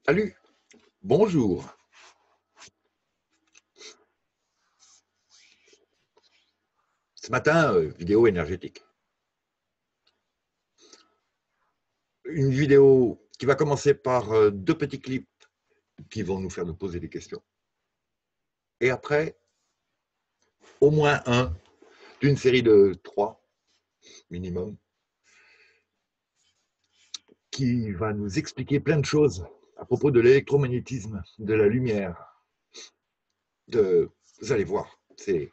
Salut, bonjour. Ce matin, vidéo énergétique. Une vidéo qui va commencer par deux petits clips qui vont nous faire nous poser des questions. Et après, au moins un d'une série de trois minimum qui va nous expliquer plein de choses à propos de l'électromagnétisme, de la lumière. Vous allez voir, c'est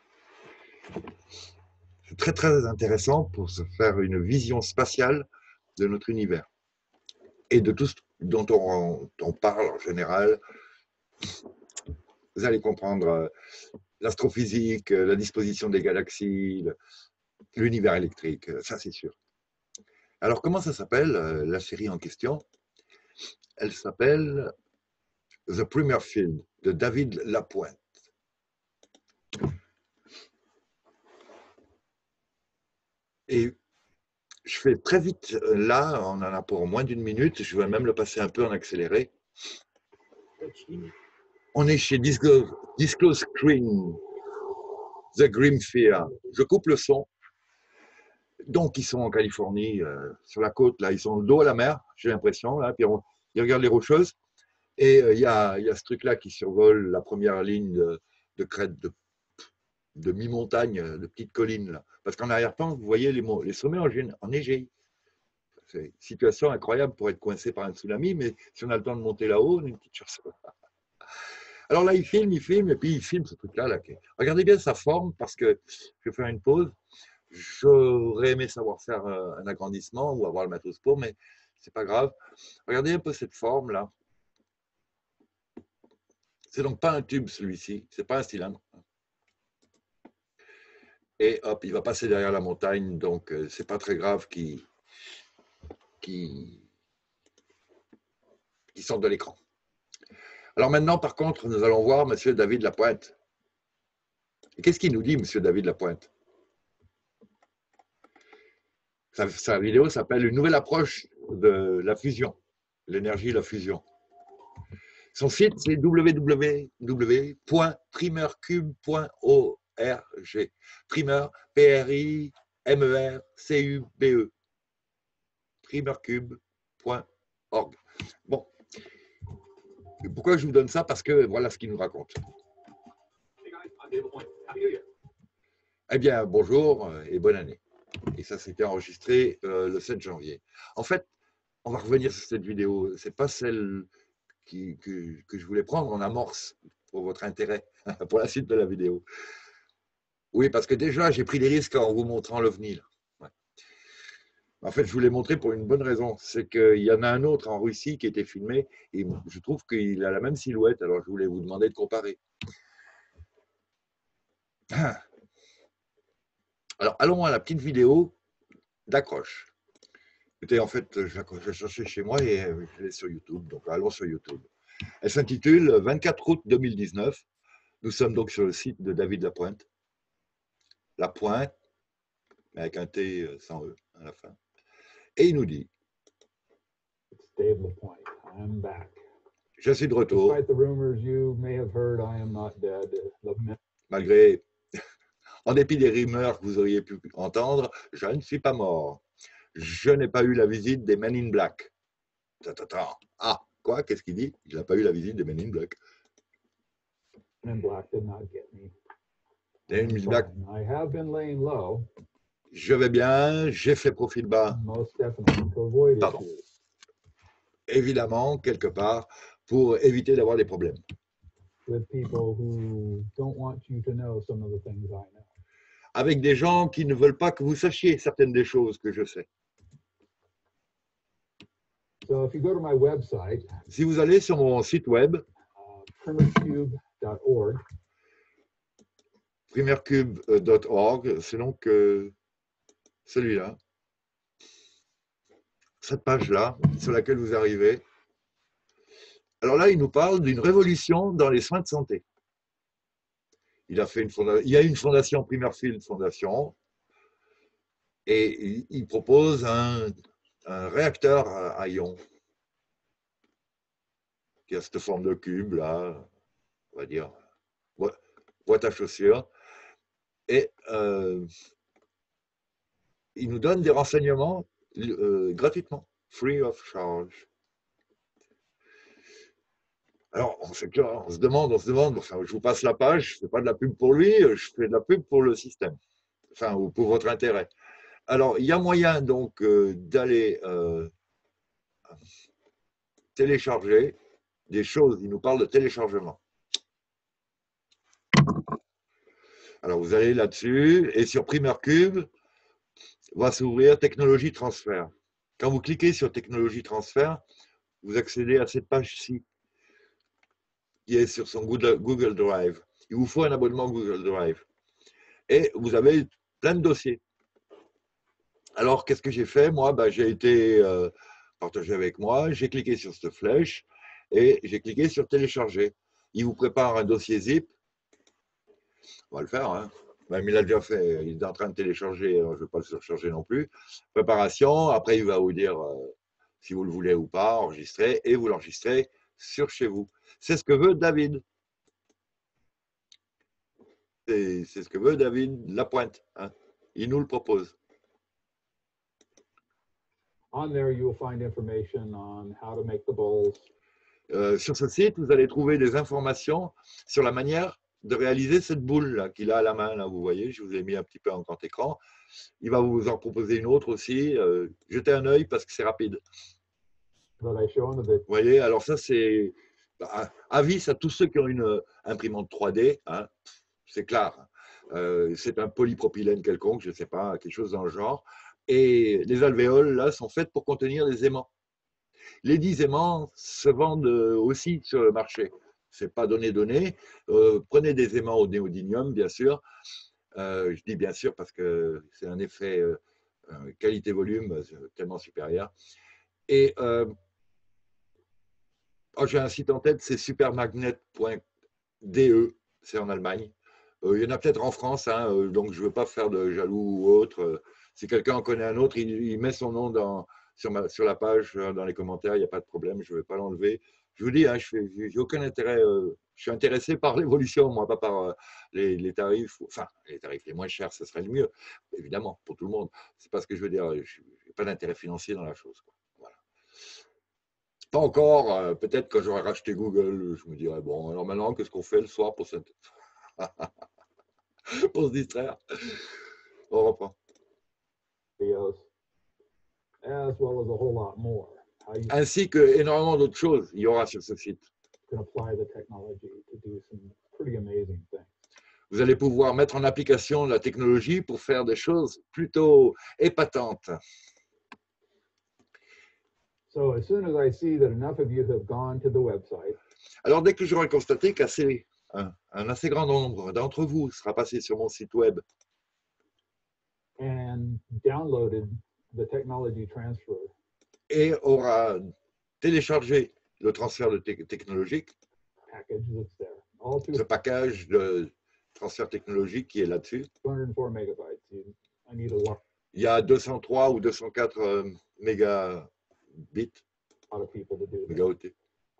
très très intéressant pour se faire une vision spatiale de notre univers et de tout ce dont on parle en général. Vous allez comprendre l'astrophysique, la disposition des galaxies, l'univers électrique, ça c'est sûr. Alors comment ça s'appelle, la série en question? Elle s'appelle The Primer Field de David Lapointe. Et je fais très vite, là, on en a pour moins d'une minute, je vais même le passer un peu en accéléré. On est chez Disclose Screen, The Grim Fear. Je coupe le son. Donc, ils sont en Californie, sur la côte, là, ils sont le dos à la mer, j'ai l'impression, là, puis ils regardent les rocheuses. Et il y a ce truc-là qui survole la première ligne de crête, de mi-montagne, de petites collines. Là. Parce qu'en arrière-plan, vous voyez les sommets enneigés. C'est une situation incroyable pour être coincé par un tsunami, mais si on a le temps de monter là-haut, on a une petite chance. Alors là, il filme, et puis il filme ce truc-là. Là. Regardez bien sa forme, parce que je vais faire une pause. J'aurais aimé savoir faire un agrandissement ou avoir le matos pour, mais c'est pas grave. Regardez un peu cette forme-là. C'est donc pas un tube, celui-ci. C'est pas un cylindre. Et hop, il va passer derrière la montagne, donc c'est pas très grave qu'il sorte de l'écran. Alors maintenant, par contre, nous allons voir M. David Lapointe. Et qu'est-ce qu'il nous dit, M. David Lapointe? Sa vidéo s'appelle Une nouvelle approche de la fusion, l'énergie et la fusion. Son site, c'est www.primercube.org. Primer, P-R-I-M-E-R-C-U-B-E. Primercube.org. Bon, et pourquoi je vous donne ça? Parce que voilà ce qu'il nous raconte. Eh bien, bonjour et bonne année. Et ça, c'était enregistré le 7 janvier. En fait, on va revenir sur cette vidéo. Ce n'est pas celle que je voulais prendre en amorce pour votre intérêt, pour la suite de la vidéo. Oui, parce que déjà, j'ai pris des risques en vous montrant l'OVNI. Ouais. En fait, je vous l'ai montré pour une bonne raison. C'est qu'il y en a un autre en Russie qui a été filmé et je trouve qu'il a la même silhouette. Alors, je voulais vous demander de comparer. Alors, allons à la petite vidéo d'accroche. Écoutez, en fait, je cherchais chez moi et je l'ai sur YouTube. Donc, allons sur YouTube. Elle s'intitule 24 août 2019. Nous sommes donc sur le site de David Lapointe. Lapointe, mais avec un T sans E à la fin. Et il nous dit Dave Lapointe, I'm back. Je suis de retour. Despite the rumors you may have heard, I am not dead. Malgré, en dépit des rumeurs que vous auriez pu entendre, je ne suis pas mort. Je n'ai pas eu la visite des Men in Black. Ah, quoi? Qu'est-ce qu'il dit? Il n'a pas eu la visite des Men in Black. Men in Black did not get me. Men in Black. I have been laying low. Je vais bien, j'ai fait profil bas. Most definitely to avoid Pardon. issues. Évidemment, quelque part, pour éviter d'avoir des problèmes. With people who don't want you to know some of the things I know. Avec des gens qui ne veulent pas que vous sachiez certaines des choses que je sais. So if you go to my website, si vous allez sur mon site web, primercube.org, primercube.org, c'est donc celui-là, cette page-là, sur laquelle vous arrivez. Alors là, il nous parle d'une révolution dans les soins de santé. Il y a une fondation, Primerfield Fondation, et il propose un réacteur à ions. qui a cette forme de cube là, on va dire, boîte à chaussures. Et il nous donne des renseignements gratuitement, free of charge. Alors, on se demande, enfin, je vous passe la page, je ne fais pas de la pub pour lui, je fais de la pub pour le système, enfin, ou pour votre intérêt. Alors, il y a moyen donc d'aller télécharger des choses, il nous parle de téléchargement. Alors, vous allez là-dessus, et sur PrimeRcube, va s'ouvrir technologie transfert. Quand vous cliquez sur technologie transfert, vous accédez à cette page-ci, qui est sur son Google Drive. Il vous faut un abonnement Google Drive. Et vous avez plein de dossiers. Alors, qu'est-ce que j'ai fait? Moi, j'ai été partagé avec moi, j'ai cliqué sur cette flèche et j'ai cliqué sur télécharger. Il vous prépare un dossier zip. On va le faire, hein. Même il a déjà fait, il est en train de télécharger, alors je ne vais pas le surcharger non plus. Préparation, après il va vous dire si vous le voulez ou pas, enregistrer, et vous l'enregistrez sur chez vous. C'est ce que veut David. C'est ce que veut David Lapointe. Hein. Il nous le propose. On there, you will find information on how to make the bowls. Sur ce site, vous allez trouver des informations sur la manière de réaliser cette boule qu'il a à la main. Là, vous voyez, je vous ai mis un petit peu en grand écran. Il va vous en proposer une autre aussi. Jetez un œil parce que c'est rapide. Vous voyez, alors ça, c'est avis à tous ceux qui ont une imprimante 3D. Hein, c'est clair. C'est un polypropylène quelconque, je ne sais pas, quelque chose dans le genre. Et les alvéoles, là, sont faites pour contenir les aimants. Les 10 aimants se vendent aussi sur le marché. Ce n'est pas donné. Prenez des aimants au néodymium, bien sûr. Je dis bien sûr parce que c'est un effet qualité-volume tellement supérieur. Et j'ai un site en tête, c'est supermagnet.de, c'est en Allemagne. Il y en a peut-être en France, hein, donc je ne veux pas faire de jaloux ou autre. Si quelqu'un en connaît un autre, il met son nom sur la page, dans les commentaires, il n'y a pas de problème, je ne vais pas l'enlever. Je vous dis, hein, je n'ai aucun intérêt, je suis intéressé par l'évolution, moi, pas par les tarifs, enfin, les tarifs les moins chers, ce serait le mieux, évidemment, pour tout le monde. C'est pas ce que je veux dire, je n'ai pas d'intérêt financier dans la chose. Quoi. Voilà. Pas encore, peut-être quand j'aurai racheté Google, je me dirais, bon, alors maintenant, qu'est-ce qu'on fait le soir pour se distraire? On reprend. Ainsi que énormément d'autres choses, il y aura sur ce site. Vous allez pouvoir mettre en application la technologie pour faire des choses plutôt épatantes. Alors, dès que j'aurai constaté qu'un assez grand nombre d'entre vous sera passé sur mon site web et aura téléchargé le transfert technologique, ce package de transfert technologique qui est là-dessus. Il y a 203 ou 204 mégabits. Mégaoctets.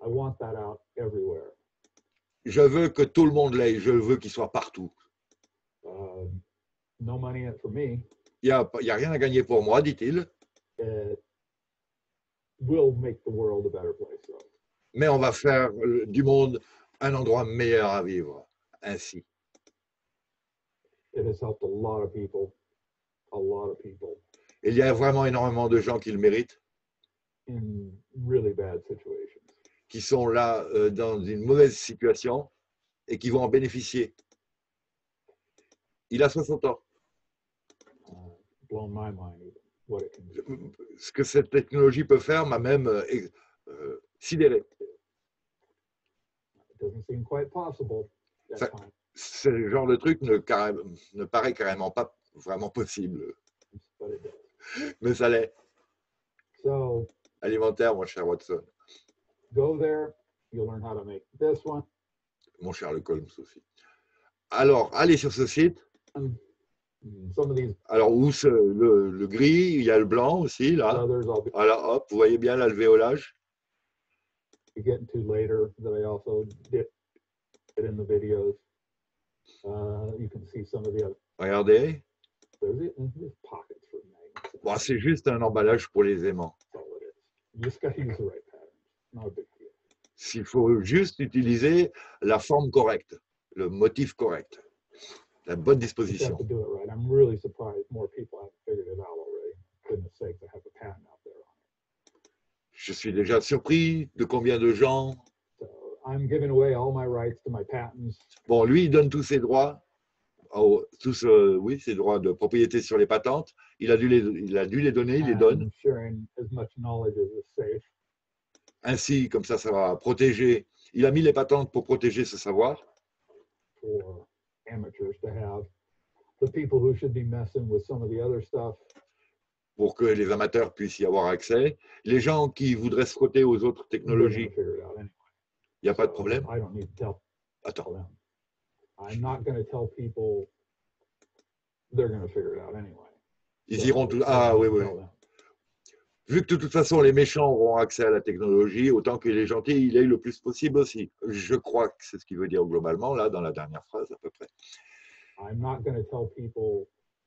Je veux que tout le monde l'ait, je veux qu'il soit partout. Il n'y a rien à gagner pour moi, dit-il. Mais on va faire du monde un endroit meilleur à vivre, ainsi. Il y a vraiment énormément de gens qui le méritent, qui sont là dans une mauvaise situation et qui vont en bénéficier. Il a 60 ans. Ce que cette technologie peut faire m'a même sidéré. C'est le genre de truc ne paraît carrément pas vraiment possible. Mais ça l'est. Alimentaire, mon cher Watson. Mon cher Lecolms aussi. Alors, allez sur ce site. Alors, où le gris, il y a le blanc aussi, là. Voilà, hop, vous voyez bien l'alvéolage. you get into later that I also did in the videos. You can see some of the other. Regardez. There's pockets for magnets. Bon, c'est juste un emballage pour les aimants. That's all it is. You just got to use the right pattern. Not a big deal. S'il faut juste utiliser la forme correcte, le motif correct, la bonne You just have disposition. to do it right. I'm really surprised more people haven't figured it out already. Goodness sakes, I have a patent out there on it. Je suis déjà surpris de combien de gens. So I'm giving away all my rights to my patents. Bon, lui, il donne tous ses droits, oui, ses droits de propriété sur les patentes. Il a dû les donner, il les donne. And sharing as much knowledge as is safe. Ainsi, comme ça va protéger. Il a mis les patentes pour protéger ce savoir. For amateurs to have. The people who should be messing with some of the other stuff. Pour que les amateurs puissent y avoir accès. Les gens qui voudraient se frotter aux autres technologies, il n'y a pas de problème. I don't need to tell Attends. them. I'm not going to tell people they're going to figure it out anyway. Ils iront tout. Ah oui, oui. Vu que de toute façon les méchants auront accès à la technologie, autant que les gentils il aient le plus possible aussi. Je crois que c'est ce qu'il veut dire globalement, là, dans la dernière phrase à peu près. I'm not going to tell people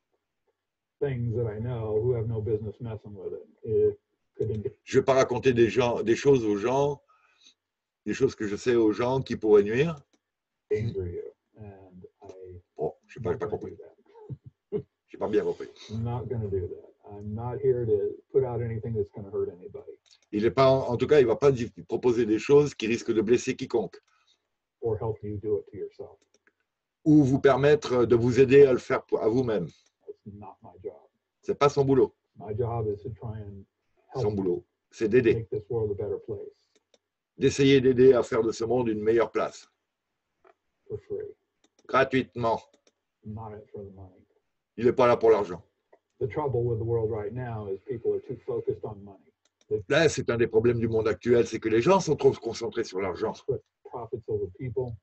things that I know who have no business messing with it. It could Je ne vais pas raconter des choses aux gens, des choses que je sais aux gens qui pourraient nuire. Danger you. And Bon, je n'ai pas compris. J'ai pas bien compris. I'm not going to do that. I'm not here to put out anything that's going to hurt anybody. Il est pas, en tout cas, il ne va pas proposer des choses qui risquent de blesser quiconque. Or help you do it to yourself. Ou vous permettre de vous aider à le faire à vous-même. That's not my job. C'est pas son boulot. My job is to try and help Son boulot, c'est d'aider, make this world a better place d'essayer d'aider à faire de ce monde une meilleure place, for free. gratuitement. I'm not in it for the money. Il n'est pas là pour l'argent. The trouble with the world right now is people are too focused on money. Là, c'est un des problèmes du monde actuel, c'est que les gens sont trop concentrés sur l'argent. Put profits over people,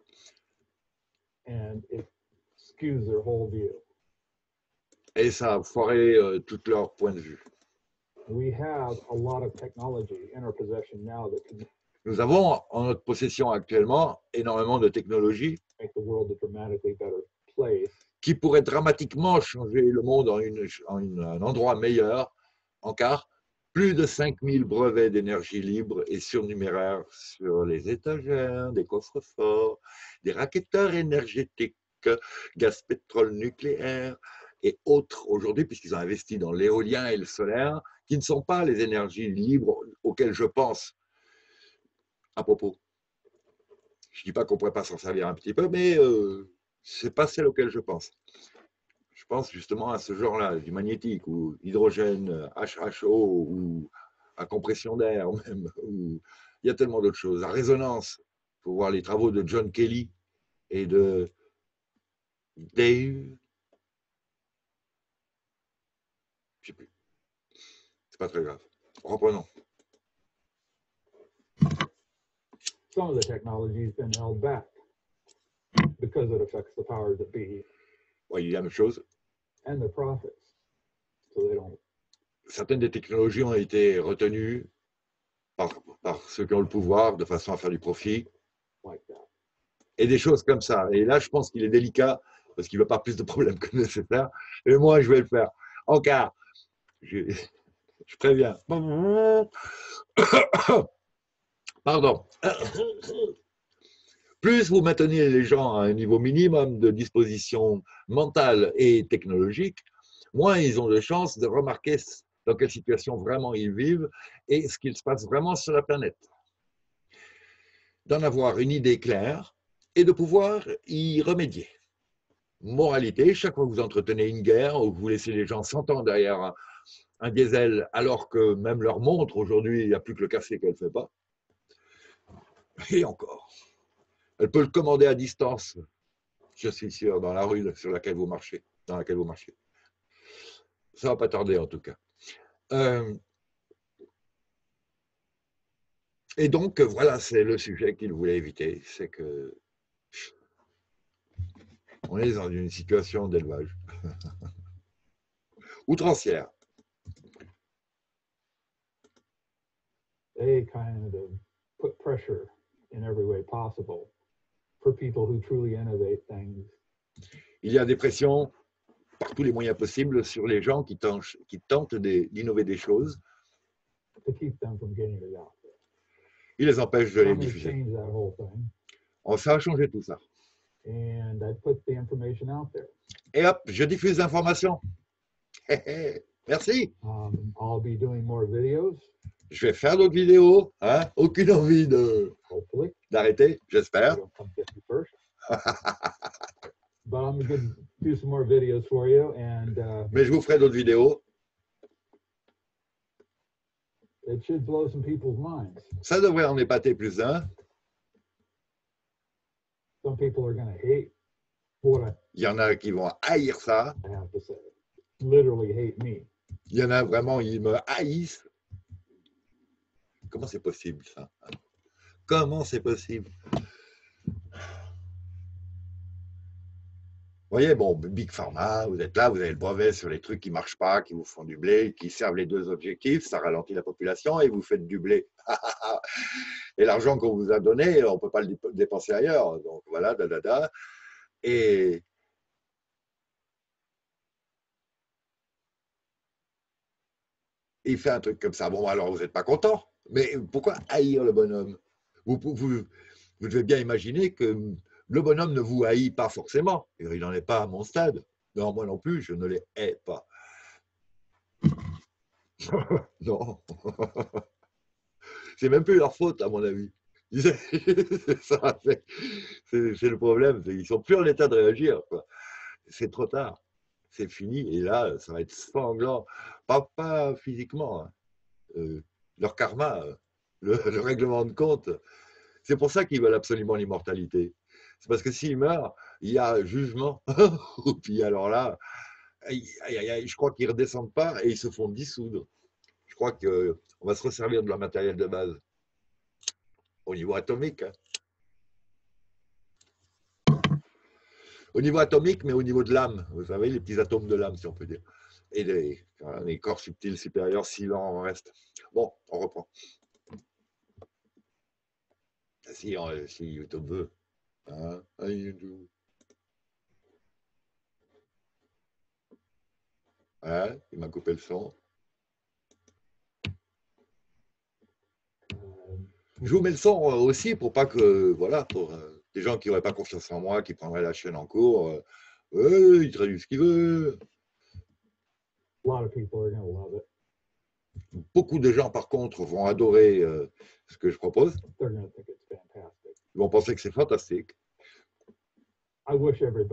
and it skews their whole view. Et ça a foiré tout leur point de vue. We have a lot of technology in our possession now that can Nous avons en notre possession actuellement énormément de technologies make the world a dramatically better place. qui pourraient dramatiquement changer le monde un endroit meilleur, en car plus de 5000 brevets d'énergie libre et surnuméraires sur les étagères, des coffres-forts, des raquetteurs énergétiques, gaz, pétrole, nucléaire et autres aujourd'hui, puisqu'ils ont investi dans l'éolien et le solaire, qui ne sont pas les énergies libres auxquelles je pense à propos. Je ne dis pas qu'on ne pourrait pas s'en servir un petit peu, mais ce n'est pas celle auquel je pense. Je pense justement à ce genre-là, du magnétique, ou hydrogène, HHO, ou à compression d'air même. Ou... Il y a tellement d'autres choses. La résonance, il faut voir les travaux de John Kelly et de Dave. Je ne sais plus. C'est pas très grave. Reprenons. Some of the technology has been held back because it affects the powers that be. Ouais, il y a la même chose. And their profits. So they don't. Certaines des technologies ont été retenues par ceux qui ont le pouvoir de façon à faire du profit. Like that. Et des choses comme ça. Et là, je pense qu'il est délicat parce qu'il ne veut pas plus de problèmes que nécessaire. Et moi, je vais le faire. En cas, je préviens. Pardon. Plus vous maintenez les gens à un niveau minimum de disposition mentale et technologique, moins ils ont de chances de remarquer dans quelle situation vraiment ils vivent et ce qu'il se passe vraiment sur la planète. D'en avoir une idée claire et de pouvoir y remédier. Moralité, chaque fois que vous entretenez une guerre ou que vous laissez les gens 100 ans derrière un diesel alors que même leur montre aujourd'hui, il n'y a plus que le café qu'elle ne fait pas. Et encore. Elle peut le commander à distance, je suis sûr, dans la rue sur laquelle vous marchez, dans laquelle vous marchez. Ça ne va pas tarder en tout cas. Et donc, voilà, c'est le sujet qu'il voulait éviter. C'est que on est dans une situation d'élevage outrancière. They kind of put pressure in every way possible for people who truly innovate things. Il y a des pressions par tous les moyens possibles sur les gens qui tentent d'innover des choses. To keep them from getting it out there. Il les empêche de So les I'm going to diffuser. change that whole thing, Ça a changé tout ça. and I put the information out there. Et hop, je diffuse l'information. Merci. I'll be doing more videos, Je vais faire d'autres vidéos. Hein? Aucune envie hopefully. d'arrêter, I j'espère. don't come 51st. But I'm going to do some more videos for you, and Mais je vous ferai d'autres vidéos. it should blow some people's minds. Ça devrait en épater plus d'un. Some people are going to hate what Il y en a qui vont haïr ça. I have to say. Literally hate me. Il y en a vraiment, ils me haïssent. Comment c'est possible ça? Comment c'est possible? Vous voyez, bon, Big Pharma, vous êtes là, vous avez le brevet sur les trucs qui ne marchent pas, qui vous font du blé, qui servent les deux objectifs, ça ralentit la population et vous faites du blé. Et l'argent qu'on vous a donné, on ne peut pas le dépenser ailleurs. Donc voilà, Et il fait un truc comme ça. Bon, alors vous n'êtes pas content. Mais pourquoi haïr le bonhomme? Vous devez bien imaginer que le bonhomme ne vous haït pas forcément. Il n'en est pas à mon stade. Non, moi non plus, je ne les hais pas. Non. C'est même plus leur faute, à mon avis. C'est le problème. Ils ne sont plus en état de réagir. C'est trop tard. C'est fini. Et là, ça va être sanglant. Pas physiquement. Hein. Leur karma, le règlement de compte. C'est pour ça qu'ils veulent absolument l'immortalité. C'est parce que s'ils meurent, il y a jugement. Puis alors là, je crois qu'ils ne redescendent pas et ils se font dissoudre. Je crois qu'on va se resservir de leur matériel de base. Au niveau atomique. Hein. Au niveau atomique, mais au niveau de l'âme. Vous savez, les petits atomes de l'âme, si on peut dire. Et les corps subtils supérieurs, s'il en reste. Bon, on reprend. Si YouTube veut. Hein, YouTube. Voilà, il m'a coupé le son. Je vous mets le son aussi pour pas que, voilà, pour des gens qui n'auraient pas confiance en moi, qui prendraient la chaîne en cours, il traduit ce qu'il veut. Beaucoup de gens, par contre, vont adorer ce que je propose. Ils vont penser que c'est fantastique. Moi,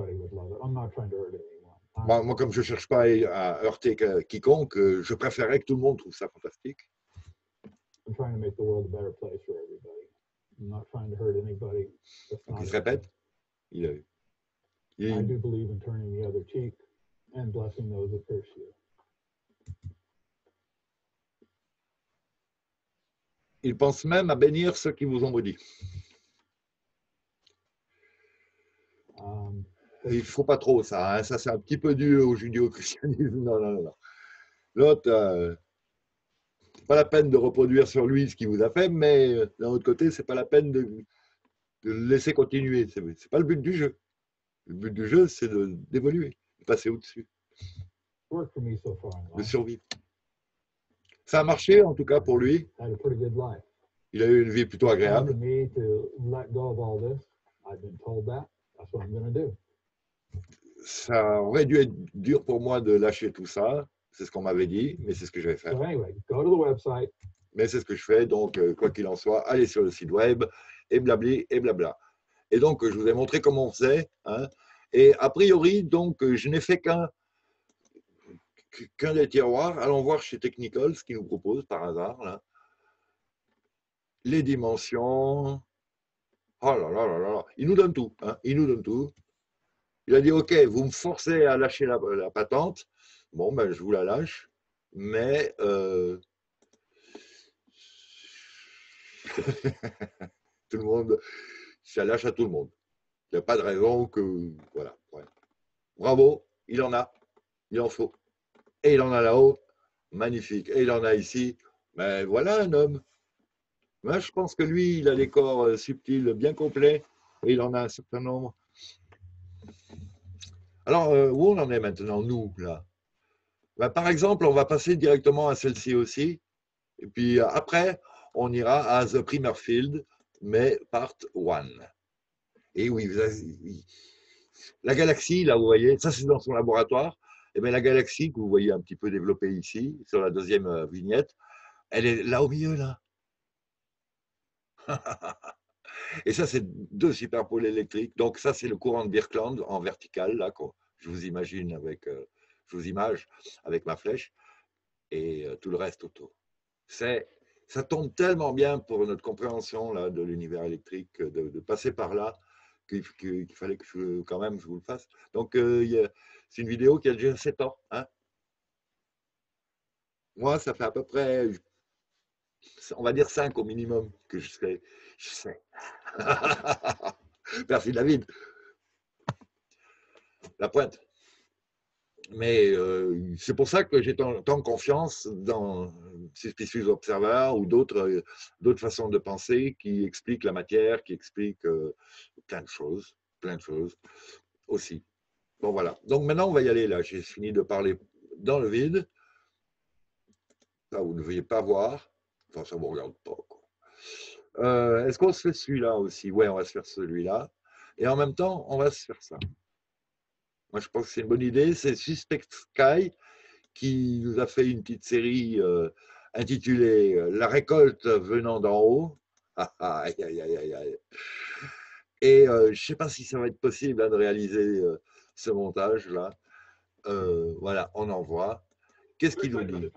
comme je ne cherche pas à heurter quiconque, je préférerais que tout le monde trouve ça fantastique. I'm trying to make the world a better place for everybody. I'm not trying to hurt anybody. Donc, il se répète. I do believe in turning the other cheek and blessing those that curse you. Il pense même à bénir ceux qui vous ont maudit. Il ne faut pas trop ça. Hein. Ça, c'est un petit peu dû au judéo-christianisme. Non. L'autre, c'est pas la peine de reproduire sur lui ce qu'il vous a fait, mais d'un autre côté, c'est pas la peine de le laisser continuer. C'est pas le but du jeu. Le but du jeu, c'est d'évoluer, de passer au-dessus, de survivre. Ça a marché, en tout cas, pour lui. Il a eu une vie plutôt agréable. Ça aurait dû être dur pour moi de lâcher tout ça. C'est ce qu'on m'avait dit, mais c'est ce que je vais faire. Mais c'est ce que je fais, donc quoi qu'il en soit, allez sur le site web, et blabli, et blabla. Et donc, je vous ai montré comment on faisait. Hein, et a priori, donc, je n'ai fait qu'un des tiroirs. Allons voir chez Technical ce qu'ils nous proposent par hasard. Là. Les dimensions. Oh là là là là. Il nous donne tout. Hein, il nous donne tout. Il a dit, OK, vous me forcez à lâcher la patente. Bon, ben, je vous la lâche. Mais tout le monde, ça lâche à tout le monde. Il n'y a pas de raison que... Voilà. Ouais. Bravo, il en a. Il en faut. Et il en a là-haut. Magnifique. Et il en a ici. Mais voilà un homme. Moi, je pense que lui, il a des corps subtils bien complets et il en a un certain nombre. Alors, où on en est maintenant, nous, là? Ben, par exemple, on va passer directement à celle-ci aussi. Et puis après, on ira à The Primer Field, mais part 1. Et oui, la galaxie, là, vous voyez, ça c'est dans son laboratoire. Et bien la galaxie que vous voyez un petit peu développée ici, sur la deuxième vignette, elle est là au milieu, là. Et ça, c'est deux superpôles électriques. Donc ça, c'est le courant de Birkeland en vertical, là, je vous imagine avec, je vous image avec ma flèche et tout le reste autour. Ça tombe tellement bien pour notre compréhension là, de l'univers électrique, de passer par là, qu'il fallait que quand même je vous le fasse. Donc, c'est une vidéo qui a déjà 7 ans. Hein. Moi, ça fait à peu près, on va dire 5 au minimum que je sais. Je sais. Merci David. La pointe. Mais c'est pour ça que j'ai tant confiance dans Suspicious Observer ou d'autres façons de penser qui expliquent la matière, qui expliquent plein de choses aussi. Bon, voilà. Donc maintenant, on va y aller là. J'ai fini de parler dans le vide. Là, vous ne devriez pas voir. Enfin, ça ne vous regarde pas. Est-ce qu'on se fait celui-là aussi? Ouais, on va se faire celui-là. Et en même temps, on va se faire ça. Moi, je pense que c'est une bonne idée. C'est Suspect Sky qui nous a fait une petite série intitulée La récolte venant d'en haut. Aïe, aïe, aïe, aïe, aïe. Et je ne sais pas si ça va être possible hein, de réaliser ce montage-là. Voilà, on en voit. Qu'est-ce qu'il nous dit?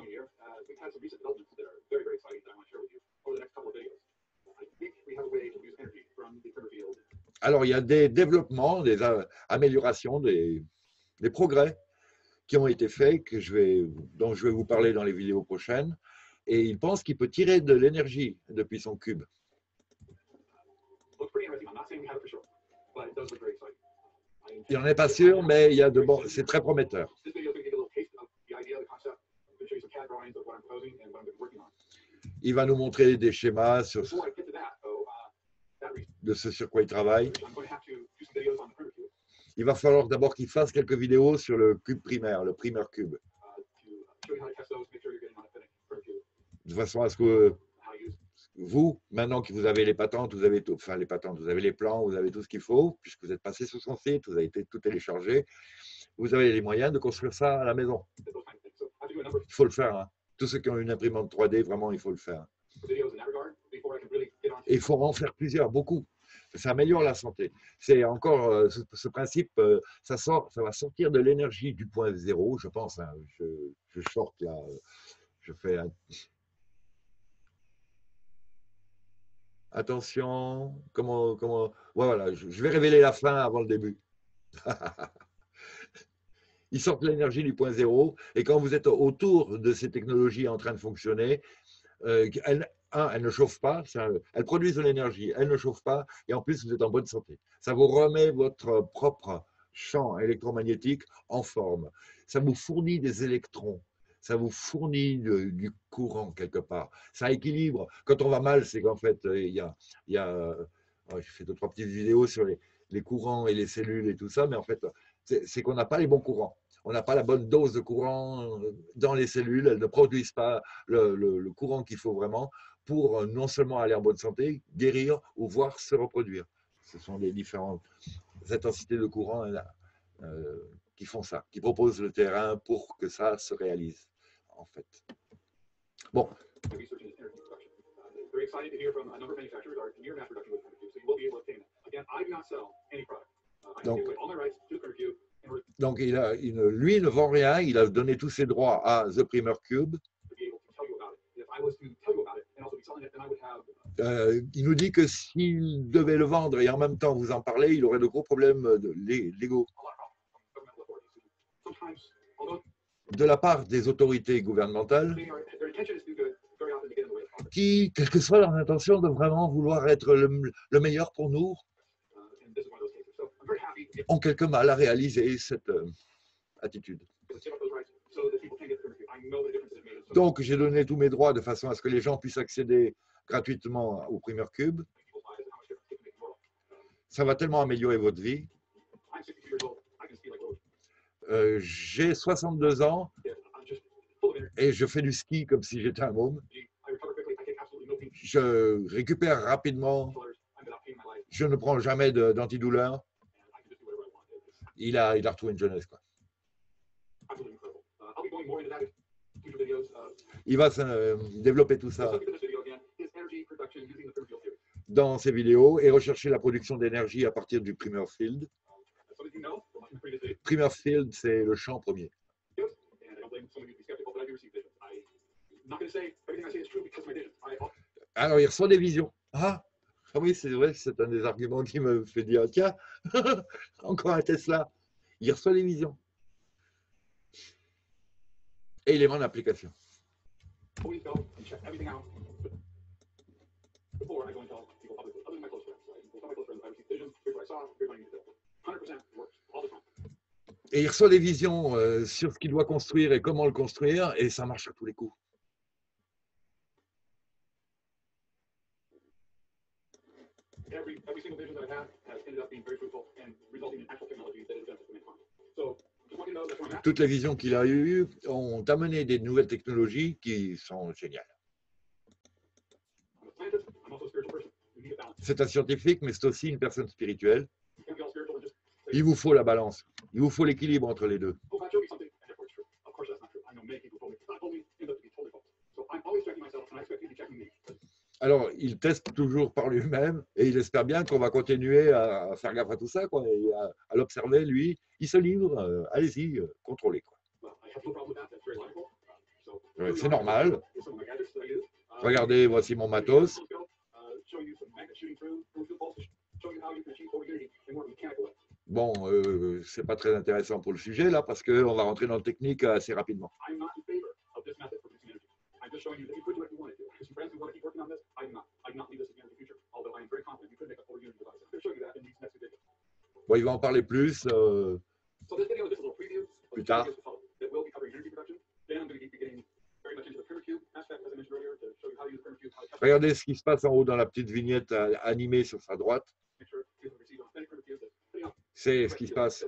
Alors, il y a des développements, des améliorations, des progrès qui ont été faits, dont je vais vous parler dans les vidéos prochaines. Et il pense qu'il peut tirer de l'énergie depuis son cube. Il n'en est pas sûr, mais il y a c'est très prometteur. Il va nous montrer des schémas de ce sur quoi il travaille. Il va falloir d'abord qu'il fasse quelques vidéos sur le cube primaire, le primer cube. De façon à ce que vous, maintenant que vous avez les patentes, vous avez tout, enfin les patentes, vous avez les plans, vous avez tout ce qu'il faut, puisque vous êtes passé sur son site, vous avez été tout téléchargé, vous avez les moyens de construire ça à la maison. Il faut le faire. Hein. Tous ceux qui ont une imprimante 3D, vraiment, il faut le faire. Et il faut en faire plusieurs, beaucoup. Ça améliore la santé. C'est encore ce principe, ça va sortir de l'énergie du point zéro, je pense. Hein. Je sorte là, je fais. Attention, comment. Ouais, voilà, je vais révéler la fin avant le début. Ils sortent l'énergie du point zéro, et quand vous êtes autour de ces technologies en train de fonctionner, elles ne chauffent pas, elles produisent de l'énergie, elles ne chauffent pas, et en plus, vous êtes en bonne santé. Ça vous remet votre propre champ électromagnétique en forme. Ça vous fournit des électrons. Ça vous fournit du courant quelque part. Ça équilibre. Quand on va mal, c'est qu'en fait, j'ai fait 2-3 petites vidéos sur les courants et les cellules et tout ça, mais en fait, c'est qu'on n'a pas les bons courants. On n'a pas la bonne dose de courant dans les cellules. Elles ne produisent pas le courant qu'il faut vraiment pour non seulement aller en bonne santé, guérir ou voir se reproduire. Ce sont les différentes intensités de courant qui font ça, qui proposent le terrain pour que ça se réalise, en fait. Bon. Donc lui ne vend rien, il a donné tous ses droits à The Primer Cube. Il nous dit que s'il devait le vendre et en même temps vous en parler, il aurait de gros problèmes légaux. De la part des autorités gouvernementales qui, quelle que soit leur intention, de vraiment vouloir être le meilleur pour nous, ont quelque mal à réaliser cette attitude. Donc, j'ai donné tous mes droits de façon à ce que les gens puissent accéder gratuitement au Primeur Cube. Ça va tellement améliorer votre vie. J'ai 62 ans et je fais du ski comme si j'étais un môme. Je récupère rapidement. Je ne prends jamais d'antidouleur. Il a retrouvé une jeunesse, quoi. Il va développer tout ça dans ses vidéos et rechercher la production d'énergie à partir du primer field. Primer field, c'est le champ premier. Alors, il reçoit des visions. Ah oui, c'est vrai, c'est un des arguments qui me fait dire, tiens, encore un Tesla. Il reçoit des visions. Et il les met en application. Et il reçoit des visions sur ce qu'il doit construire et comment le construire, et ça marche à tous les coups. Toutes les visions qu'il a eues ont amené des nouvelles technologies qui sont géniales. C'est un scientifique, mais c'est aussi une personne spirituelle. Il vous faut la balance. Il vous faut l'équilibre entre les deux. Alors, il teste toujours par lui-même et il espère bien qu'on va continuer à faire gaffe à tout ça, quoi, et à l'observer, lui. Il se livre, allez-y, contrôlez, quoi. C'est normal. Regardez, voici mon matos. Bon, c'est pas très intéressant pour le sujet, là, parce qu'on va rentrer dans le technique assez rapidement. Bon, il va en parler plus tard. Regardez ce qui se passe en haut dans la petite vignette animée sur sa droite. C'est ce qui se passe.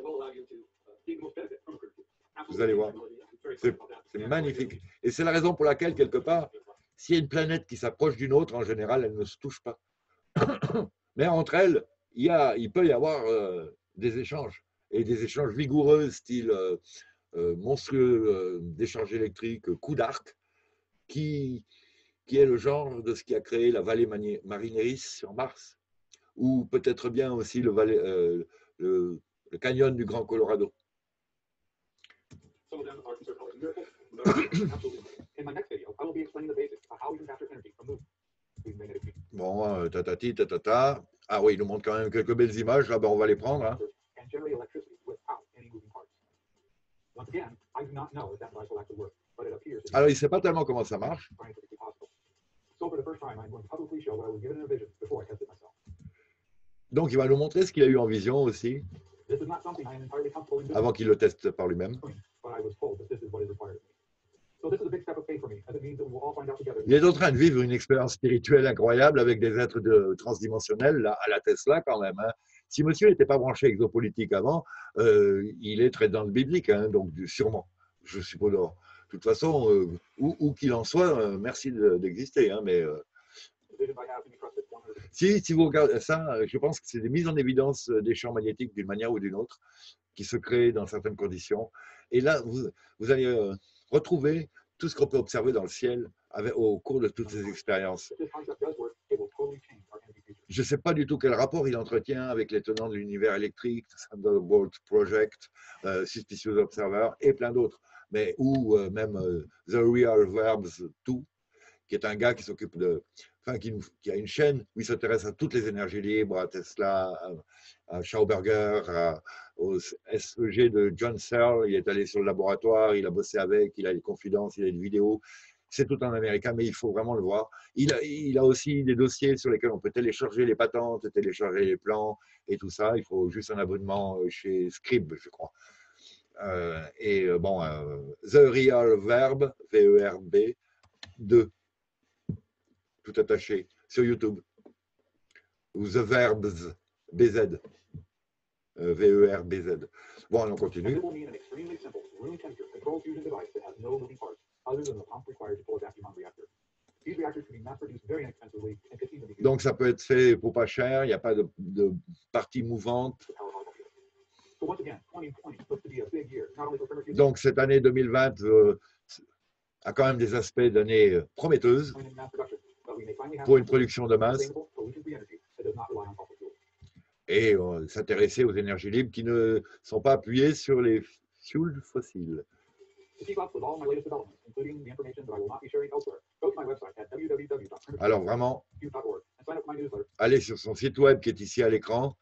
Vous allez voir. C'est magnifique. Et c'est la raison pour laquelle, quelque part, s'il y a une planète qui s'approche d'une autre, en général, elle ne se touche pas. Mais entre elles, il peut y avoir des échanges. Et des échanges vigoureux, style monstrueux d'échanges électriques, coup d'arc, qui est le genre de ce qui a créé la vallée Marineris sur Mars, ou peut-être bien aussi le canyon du Grand Colorado. Bon, tatati, tatata. Ah oui, il nous montre quand même quelques belles images. Là, ben, on va les prendre. Hein. Alors, il ne sait pas tellement comment ça marche. Donc, il va nous montrer ce qu'il a eu en vision aussi, avant qu'il le teste par lui-même. Il est en train de vivre une expérience spirituelle incroyable avec des êtres transdimensionnels, là, à la Tesla quand même. Hein. Si monsieur n'était pas branché exopolitique avant, il est très dans le biblique, hein, donc sûrement, je suppose. De toute façon, où qu'il en soit, merci d'exister. Hein, mais si vous regardez ça, je pense que c'est des mises en évidence des champs magnétiques d'une manière ou d'une autre qui se créent dans certaines conditions. Et là, vous allez retrouver tout ce qu'on peut observer dans le ciel au cours de toutes ces expériences. Je ne sais pas du tout quel rapport il entretient avec les tenants de l'univers électrique, Thunderbolt Project, Suspicious Observer et plein d'autres. Mais ou même The Real Verbs 2, qui est un gars qui s'occupe qui a une chaîne où il s'intéresse à toutes les énergies libres, à Tesla, à Schauberger, au SEG de John Searle. Il est allé sur le laboratoire, il a bossé avec, il a des confidences, il a des vidéos. C'est tout un Américain, mais il faut vraiment le voir. Il a aussi des dossiers sur lesquels on peut télécharger les patentes, télécharger les plans et tout ça. Il faut juste un abonnement chez Scrib, je crois. The Real Verb, VERB 2. tout attaché, sur YouTube. Ou The Verbs, BZ. VERBZ. Bon, on continue. It will need an extremely simple room temperature control fusion device that has no moving parts other than the pump required to pull a vacuum reactor. These reactors can be mass-produced very inexpensively and continue to be used. Donc, ça peut être fait pour pas cher, il n'y a pas de partie mouvante. So once again, 2020 looks to be a big year, not only for thermofusion, Donc, cette année 2020 a quand même des aspects d'année prometteuse and in mass production, but we may finally have pour une production de masse sustainable, pollution-free energy that does not rely on fossil fuels. et s'intéresser aux énergies libres qui ne sont pas appuyées sur les fuels fossiles. To keep up with all my latest developments, including the information that I will not be sharing elsewhere, go to my website at Alors vraiment, www.primercube.org and sign up for my newsletter. allez sur son site web qui est ici à l'écran,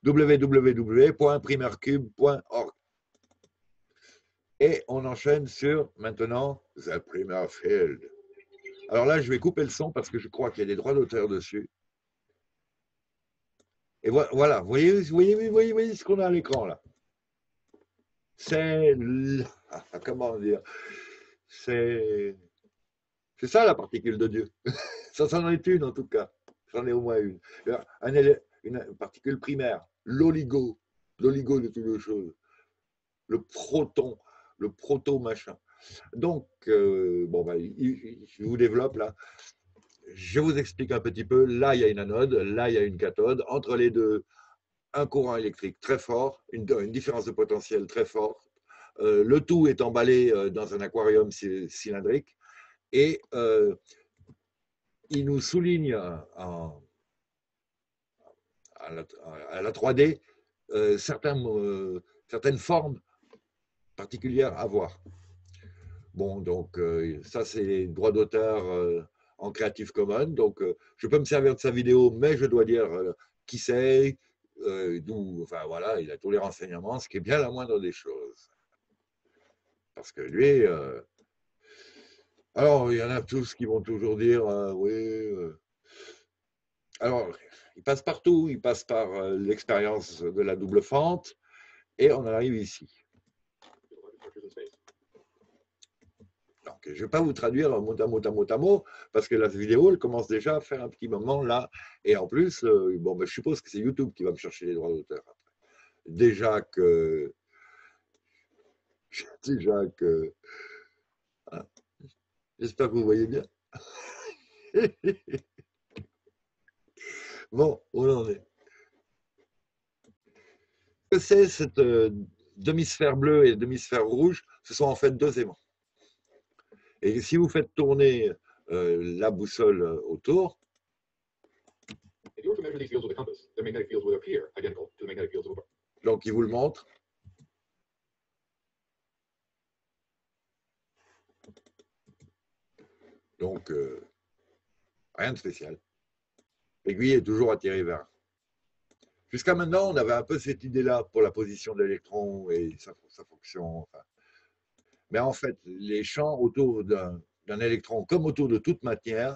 www.primercube.org. Et on enchaîne sur, maintenant, The Primer Field. Alors là, je vais couper le son parce que je crois qu'il y a des droits d'auteur dessus. Et voilà, vous voyez ce qu'on a à l'écran là. C'est, comment dire, c'est ça la particule de Dieu. Ça en est une en tout cas. C'en est au moins une. Une particule primaire, l'oligo de toutes les choses, le proton machin. Donc, bon, je vous développe là. Je vous explique un petit peu. Là, il y a une anode, là, il y a une cathode. Entre les deux, un courant électrique très fort, une différence de potentiel très forte. Le tout est emballé dans un aquarium cylindrique et il nous souligne à la 3D certaines formes particulières à voir. Bon, donc ça c'est les droits d'auteur en Creative Commons. Donc je peux me servir de sa vidéo, mais je dois dire qui c'est, d'où, enfin voilà, il a tous les renseignements, ce qui est bien la moindre des choses. Parce que lui, alors il y en a tous qui vont toujours dire oui. Alors, il passe partout, il passe par l'expérience de la double fente, et on en arrive ici. Donc, je ne vais pas vous traduire mot à mot, parce que la vidéo, elle commence déjà à faire un petit moment là. Et en plus, bon, je suppose que c'est YouTube qui va me chercher les droits d'auteur. Déjà que... Hein, j'espère que vous voyez bien. Bon, où on en est? Ce que c'est cette demi-sphère bleue et demi-sphère rouge? Ce sont en fait deux aimants. Et si vous faites tourner la boussole autour, donc il vous le montre. Donc, rien de spécial. L'aiguille est toujours attirée vers. Jusqu'à maintenant, on avait un peu cette idée-là pour la position de l'électron et sa fonction. Enfin. Mais en fait, les champs autour d'un électron, comme autour de toute matière,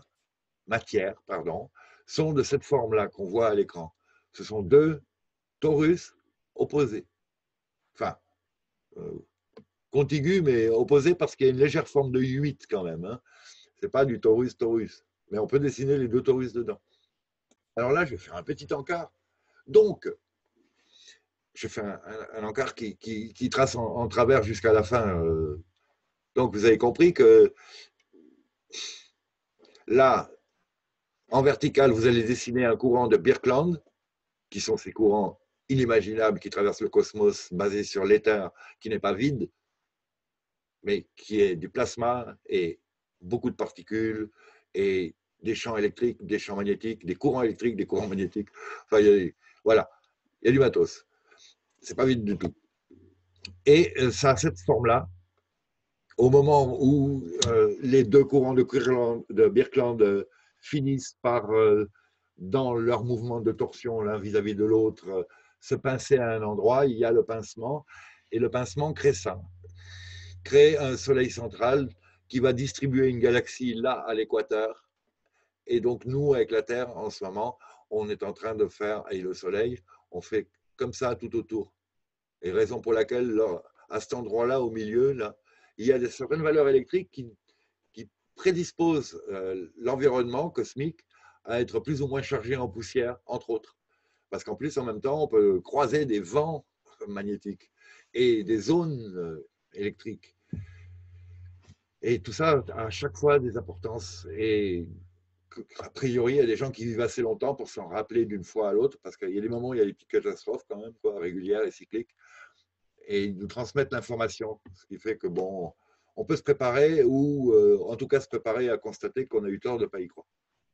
sont de cette forme-là qu'on voit à l'écran. Ce sont deux torus opposés. Enfin, contigus, mais opposés parce qu'il y a une légère forme de 8 quand même. Hein. Ce n'est pas du torus. Mais on peut dessiner les deux torus dedans. Alors là, je vais faire un petit encart. Donc, je fais un encart qui trace en travers jusqu'à la fin. Donc, vous avez compris que là, en vertical, vous allez dessiner un courant de Birkeland, qui sont ces courants inimaginables qui traversent le cosmos, basés sur l'éther, qui n'est pas vide, mais qui est du plasma et beaucoup de particules et des champs électriques, des champs magnétiques, des courants électriques, des courants magnétiques. Enfin, voilà, il y a du matos. C'est pas vide du tout. Et ça a cette forme-là. Au moment où les deux courants de Birkeland finissent par, dans leur mouvement de torsion l'un vis-à-vis de l'autre, se pincer à un endroit, il y a le pincement, et le pincement crée ça, crée un soleil central qui va distribuer une galaxie là à l'équateur. Et donc nous, avec la Terre, en ce moment, on est en train de faire, et le soleil, on fait comme ça tout autour. Et raison pour laquelle, à cet endroit-là, au milieu, là, il y a certaines valeurs électriques qui prédispose l'environnement cosmique à être plus ou moins chargé en poussière, entre autres. Parce qu'en plus, en même temps, on peut croiser des vents magnétiques et des zones électriques. Et tout ça a à chaque fois des importances. Et a priori, il y a des gens qui vivent assez longtemps pour s'en rappeler d'une fois à l'autre, parce qu'il y a des moments où il y a des petites catastrophes quand même, quoi, régulières et cycliques. Et ils nous transmettent l'information, ce qui fait que, bon, on peut se préparer ou en tout cas se préparer à constater qu'on a eu tort de ne pas y croire.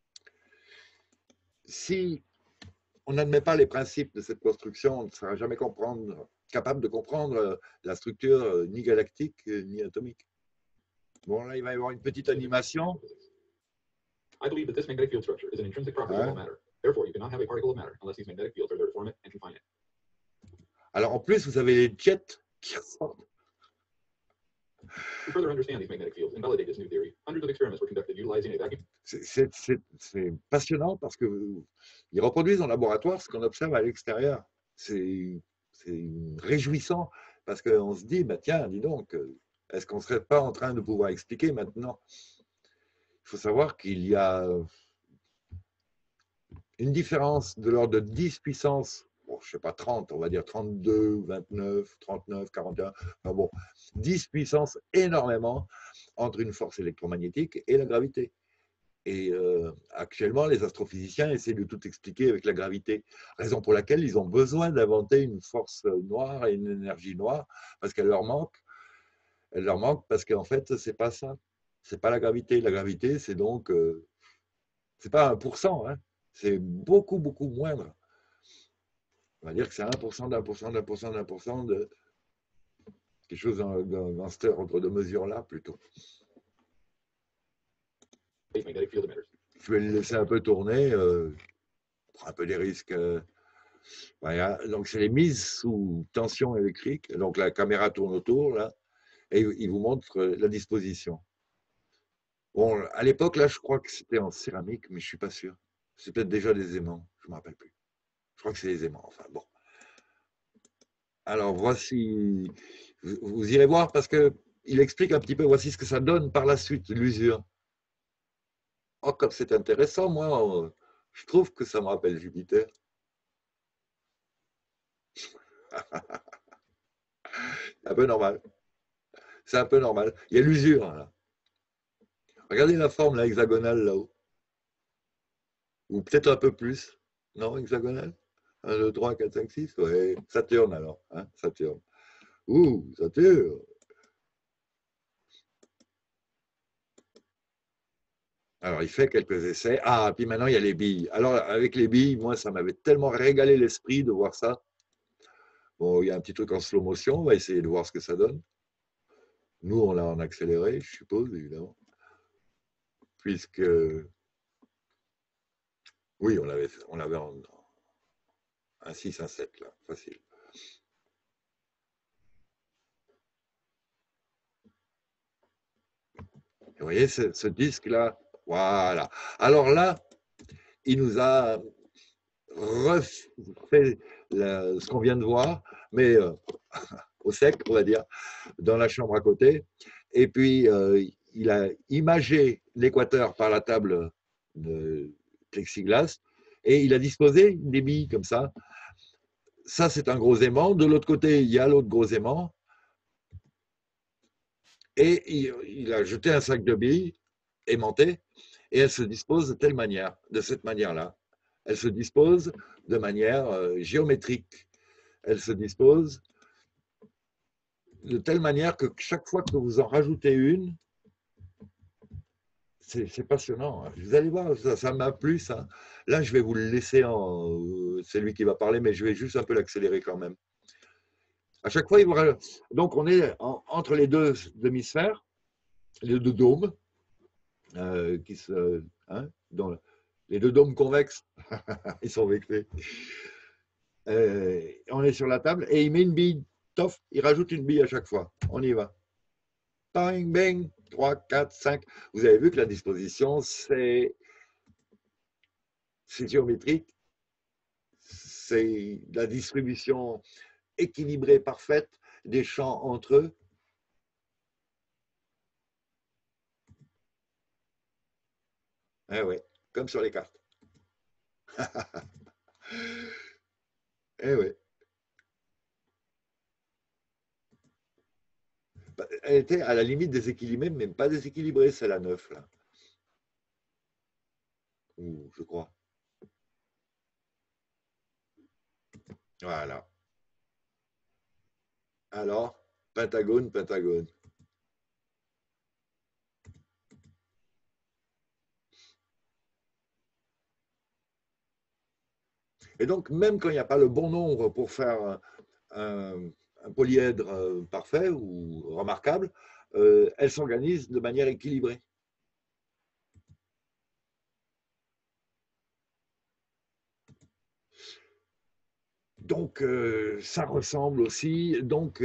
Si on n'admet pas les principes de cette construction, on ne sera jamais capable de comprendre la structure ni galactique ni atomique. Bon, là, il va y avoir une petite animation. I believe that this magnetic field structure is an intrinsic property of all matter. Therefore, you cannot have a particle of matter unless these magnetic fields are there to form it and confine it. Alors, en plus, vous avez les jets qui ressortent. To further understand these magnetic fields and validate this new theory, hundreds of experiments were conducted utilizing a vacuum. C'est passionnant parce qu'ils reproduisent en laboratoire ce qu'on observe à l'extérieur. C'est réjouissant parce qu'on se dit, bah, tiens, dis donc, est-ce qu'on ne serait pas en train de pouvoir expliquer maintenant? Il faut savoir qu'il y a une différence de l'ordre de 10 puissance, bon, je ne sais pas 30, on va dire 32, 29, 39, 41, enfin bon, 10 puissance énormément entre une force électromagnétique et la gravité. Et actuellement, les astrophysiciens essaient de tout expliquer avec la gravité, raison pour laquelle ils ont besoin d'inventer une force noire et une énergie noire, parce qu'elle leur manque. Elle leur manque parce qu'en fait, c'est pas ça. C'est pas la gravité. La gravité, c'est donc, c'est pas 1%, hein. C'est beaucoup, beaucoup moindre. On va dire que c'est 1% d'1% d'1% d'1% de quelque chose dans cet ordre de mesure-là, plutôt. Je vais le laisser un peu tourner, prends un peu des risques. Voilà. Donc, c'est les mises sous tension électrique. Donc, la caméra tourne autour, là, et il vous montre la disposition. Bon, à l'époque, là, je crois que c'était en céramique, mais je ne suis pas sûr. C'est peut-être déjà des aimants, je ne me rappelle plus. Je crois que c'est des aimants, enfin bon. Alors, voici, vous irez voir parce qu'il explique un petit peu, voici ce que ça donne par la suite, l'usure. Oh, comme c'est intéressant, moi, je trouve que ça me rappelle Jupiter. Un peu normal. C'est un peu normal. Il y a l'usure, là. Regardez la forme, là, hexagonale, là-haut. Ou peut-être un peu plus. Non, hexagonale 1, 2, 3, 4, 5, 6. Ouais, Saturne, alors. Hein, Saturne. Ouh, Saturne. Alors, il fait quelques essais. Ah, puis maintenant, il y a les billes. Alors, avec les billes, moi, ça m'avait tellement régalé l'esprit de voir ça. Bon, il y a un petit truc en slow motion. On va essayer de voir ce que ça donne. Nous, on l'a en accéléré, je suppose, évidemment. Puisque, oui, on l'avait en un 6, un 7, là, facile. Vous voyez ce disque-là? Voilà. Alors là, il nous a refait ce qu'on vient de voir, mais au sec, on va dire, dans la chambre à côté. Et puis, il a imagé l'équateur par la table de plexiglas et il a disposé des billes comme ça. Ça, c'est un gros aimant. De l'autre côté, il y a l'autre gros aimant. Et il a jeté un sac de billes aimantées et elles se disposent de telle manière, de cette manière-là. Elles se disposent de manière géométrique. Elles se disposent de telle manière que chaque fois que vous en rajoutez une, c'est passionnant. Vous allez voir, ça m'a plu, ça. Là, je vais vous le laisser c'est lui qui va parler, mais je vais juste un peu l'accélérer quand même. À chaque fois, donc on est entre les deux demi-sphères, les deux dômes, dans les deux dômes convexes, ils sont vexés. On est sur la table et il met une bille, tof, il rajoute une bille à chaque fois. On y va. Bang, bang, 3, 4, 5. Vous avez vu que la disposition, c'est géométrique. C'est la distribution équilibrée, parfaite des champs entre eux. Eh ouais, comme sur les cartes. Eh ouais. Elle était à la limite déséquilibrée, mais pas déséquilibrée, celle à 9, là. Ou, je crois. Voilà. Alors, Pentagone, Pentagone. Et donc, même quand il n'y a pas le bon nombre pour faire un polyèdre parfait ou remarquable, elle s'organise de manière équilibrée. Donc, ça ressemble aussi. Donc,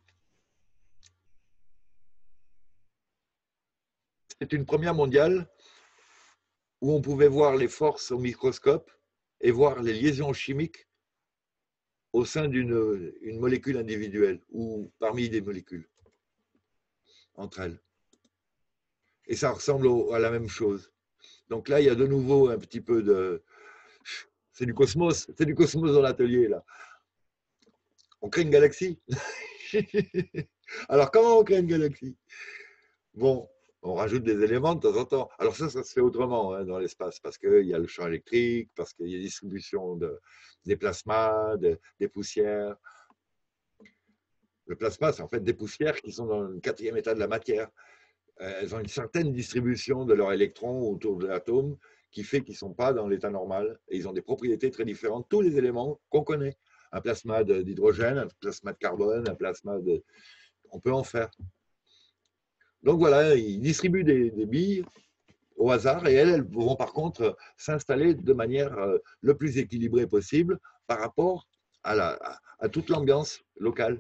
c'est une première mondiale où on pouvait voir les forces au microscope et voir les liaisons chimiques au sein d'une molécule individuelle ou parmi des molécules entre elles. Et ça ressemble à la même chose. Donc là, il y a de nouveau un petit peu de... C'est du cosmos dans l'atelier, là. On crée une galaxie. Alors, comment on crée une galaxie? Bon, on rajoute des éléments de temps en temps. Alors ça se fait autrement hein, dans l'espace, parce qu'il y a le champ électrique, parce qu'il y a la distribution des plasmas, des poussières. Le plasma, c'est en fait des poussières qui sont dans le quatrième état de la matière. Elles ont une certaine distribution de leurs électrons autour de l'atome qui fait qu'ils ne sont pas dans l'état normal et ils ont des propriétés très différentes. Tous les éléments qu'on connaît, un plasma d'hydrogène, un plasma de carbone, un plasma de... On peut en faire. Donc voilà, ils distribuent des billes au hasard et elles vont par contre s'installer de manière le plus équilibrée possible par rapport à toute l'ambiance locale.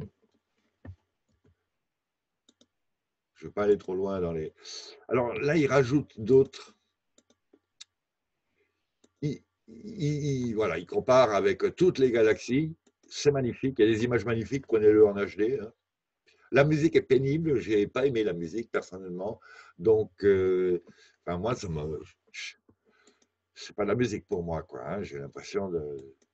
Je ne veux pas aller trop loin dans les... Alors là, ils rajoutent d'autres. Voilà, ils comparent avec toutes les galaxies. C'est magnifique. Il y a des images magnifiques. Prenez-le en HD. Hein. La musique est pénible. Je n'ai pas aimé la musique personnellement. Donc, enfin, moi, c'est pas de la musique pour moi. Quoi, hein. J'ai l'impression de...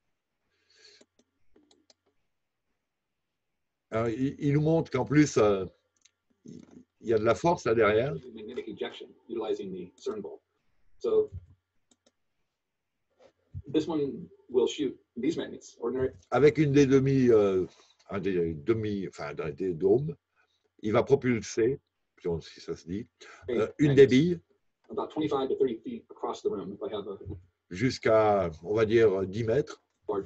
Alors, il nous montre qu'en plus, il y a de la force là derrière. Avec une des des dômes, il va propulser, si ça se dit, une des billes jusqu'à, on va dire, 10 mètres.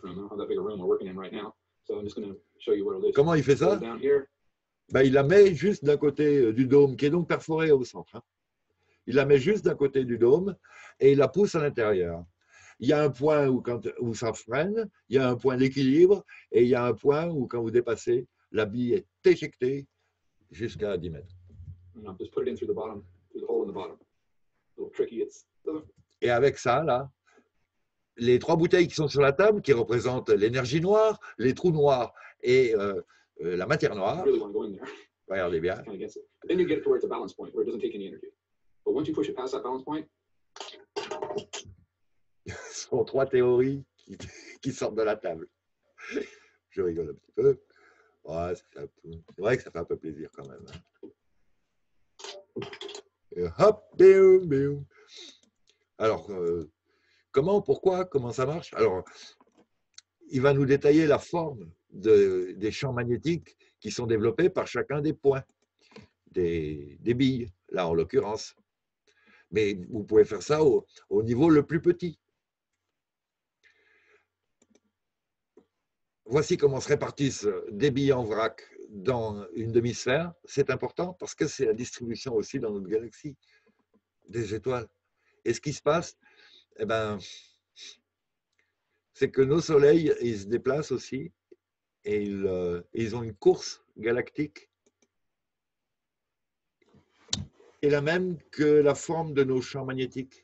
Comment il fait ça? Ben, il la met juste d'un côté du dôme, qui est donc perforé au centre. Hein. Il la met juste d'un côté du dôme et il la pousse à l'intérieur. Il y a un point où ça freine, il y a un point d'équilibre et il y a un point où, quand vous dépassez, la bille est éjectée jusqu'à 10 mètres. Et avec ça, là, les 3 bouteilles qui sont sur la table, qui représentent l'énergie noire, les trous noirs et la matière noire, regardez bien. Ce sont 3 théories qui sortent de la table. Je rigole un petit peu. Ouais, c'est vrai que ça fait un peu plaisir quand même. Et hop, béum, béum. Alors, comment ça marche? Alors, il va nous détailler la forme des champs magnétiques qui sont développés par chacun des points, des billes, là en l'occurrence. Mais vous pouvez faire ça au niveau le plus petit. Voici comment se répartissent des billes en vrac dans une demi-sphère. C'est important parce que c'est la distribution aussi dans notre galaxie des étoiles. Et ce qui se passe, eh ben, c'est que nos soleils, ils se déplacent aussi et ils ont une course galactique qui est la même que la forme de nos champs magnétiques.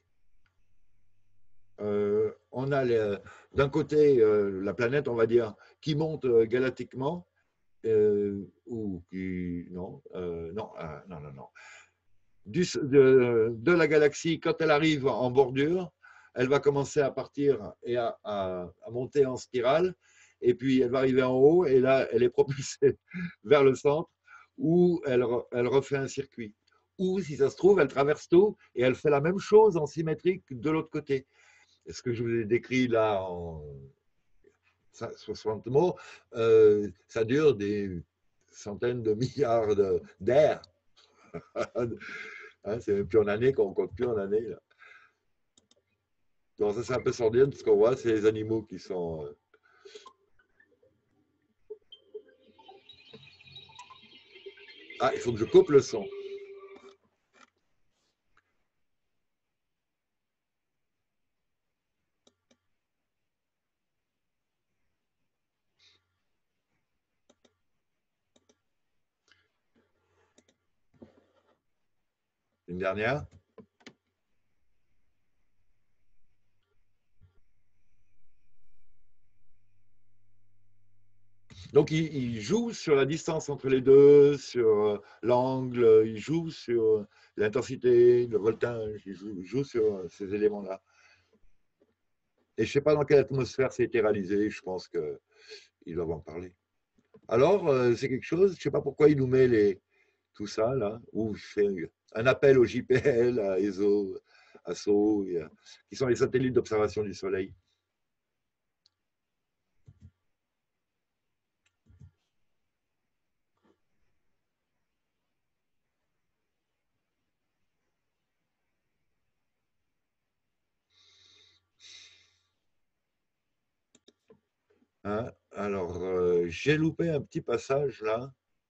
On a d'un côté la planète, on va dire, qui monte galactiquement, ou qui... Non, non. de la galaxie, quand elle arrive en bordure, elle va commencer à partir et à monter en spirale. Et puis, elle va arriver en haut et là, elle est propulsée vers le centre où elle refait un circuit. Ou, si ça se trouve, elle traverse tout et elle fait la même chose en symétrique de l'autre côté. Et ce que je vous ai décrit là en 60 mots, ça dure des centaines de milliards d'air. Hein, c'est même plus en années qu'on compte plus en années. Là. Donc ça c'est un peu sordide, ce qu'on voit, c'est les animaux qui sont... Ah, il faut que je coupe le son. Une dernière. Donc il joue sur la distance entre les deux, sur l'angle, il joue sur l'intensité, le voltage, il joue sur ces éléments-là. Et je ne sais pas dans quelle atmosphère ça a été réalisé, je pense qu'ils doivent en parler. Alors, c'est quelque chose, je ne sais pas pourquoi il nous met tout ça, là, où il fait un appel au JPL, à ESO, à SO, qui sont les satellites d'observation du Soleil. Hein, alors, j'ai loupé un petit passage, là,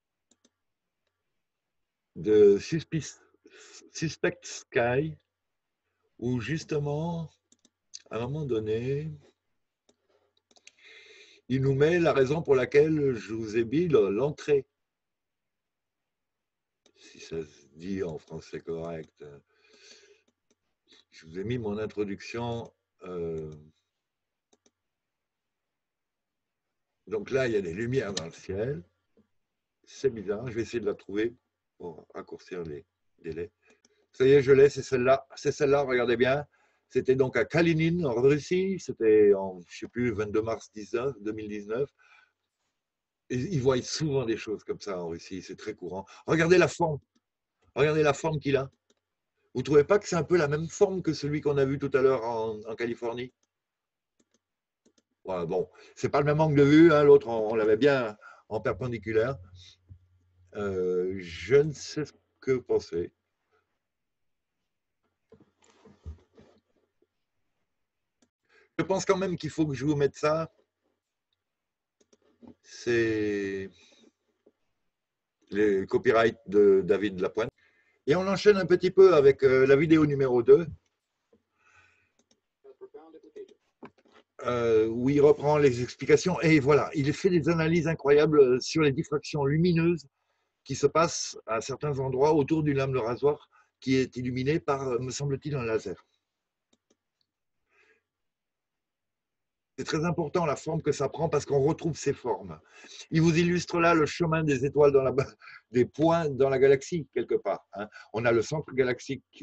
de Suspect Sky, où justement, à un moment donné, il nous met la raison pour laquelle je vous ai mis l'entrée. Si ça se dit en français correct. Je vous ai mis mon introduction. Donc là, il y a des lumières dans le ciel. C'est bizarre. Je vais essayer de la trouver pour raccourcir les délais. Ça y est, je l'ai, c'est celle-là. C'est celle-là, regardez bien. C'était donc à Kalinin, en Russie. C'était en, je ne sais plus, 22 mars 2019. Et ils voient souvent des choses comme ça en Russie. C'est très courant. Regardez la forme. Regardez la forme qu'il a. Vous ne trouvez pas que c'est un peu la même forme que celui qu'on a vu tout à l'heure en Californie? Ouais, bon, c'est pas le même angle de vue, hein, l'autre on l'avait bien en perpendiculaire. Je ne sais ce que penser. Je pense quand même qu'il faut que je vous mette ça. C'est les copyrights de David Lapointe. Et on enchaîne un petit peu avec la vidéo numéro 2, où il reprend les explications. Et voilà, il fait des analyses incroyables sur les diffractions lumineuses qui se passent à certains endroits autour d'une lame de rasoir qui est illuminée par, me semble-t-il, un laser. C'est très important la forme que ça prend parce qu'on retrouve ces formes. Il vous illustre là le chemin des étoiles des points dans la galaxie, quelque part. Hein. On a le centre galactique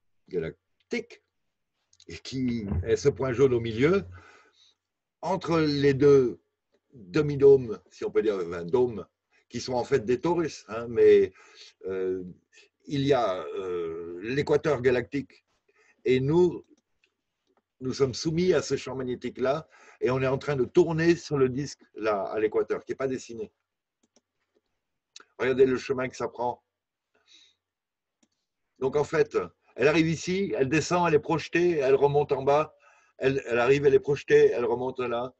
et qui est ce point jaune au milieu. Entre les deux demi-dômes, si on peut dire un dôme, qui sont en fait des torus, hein, mais il y a l'équateur galactique et nous sommes soumis à ce champ magnétique-là et on est en train de tourner sur le disque là, à l'équateur, qui n'est pas dessiné. Regardez le chemin que ça prend. Donc en fait, elle arrive ici, elle descend, elle est projetée, elle remonte en bas, elle arrive, elle est projetée, elle remonte là.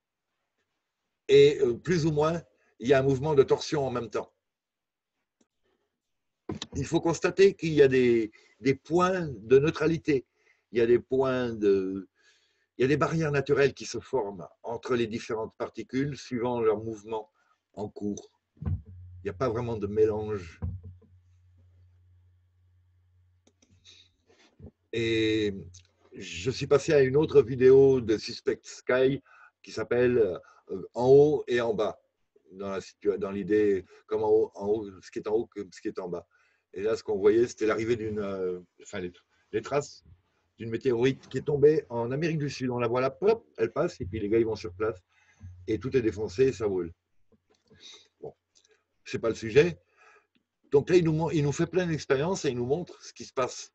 Et plus ou moins, il y a un mouvement de torsion en même temps. Il faut constater qu'il y a des points de neutralité. Il y a des points de... Il y a des barrières naturelles qui se forment entre les différentes particules suivant leur mouvement en cours. Il n'y a pas vraiment de mélange. Et je suis passé à une autre vidéo de Suspect Sky qui s'appelle En haut et en bas, dans l'idée comme en haut, ce qui est en haut comme ce qui est en bas. Et là, ce qu'on voyait, c'était l'arrivée d'une, enfin, les traces d'une météorite qui est tombée en Amérique du Sud. On la voit là, hop, elle passe, et puis les gars, ils vont sur place, et tout est défoncé, et ça brûle. Bon, c'est pas le sujet. Donc là, il nous fait plein d'expériences et il nous montre ce qui se passe.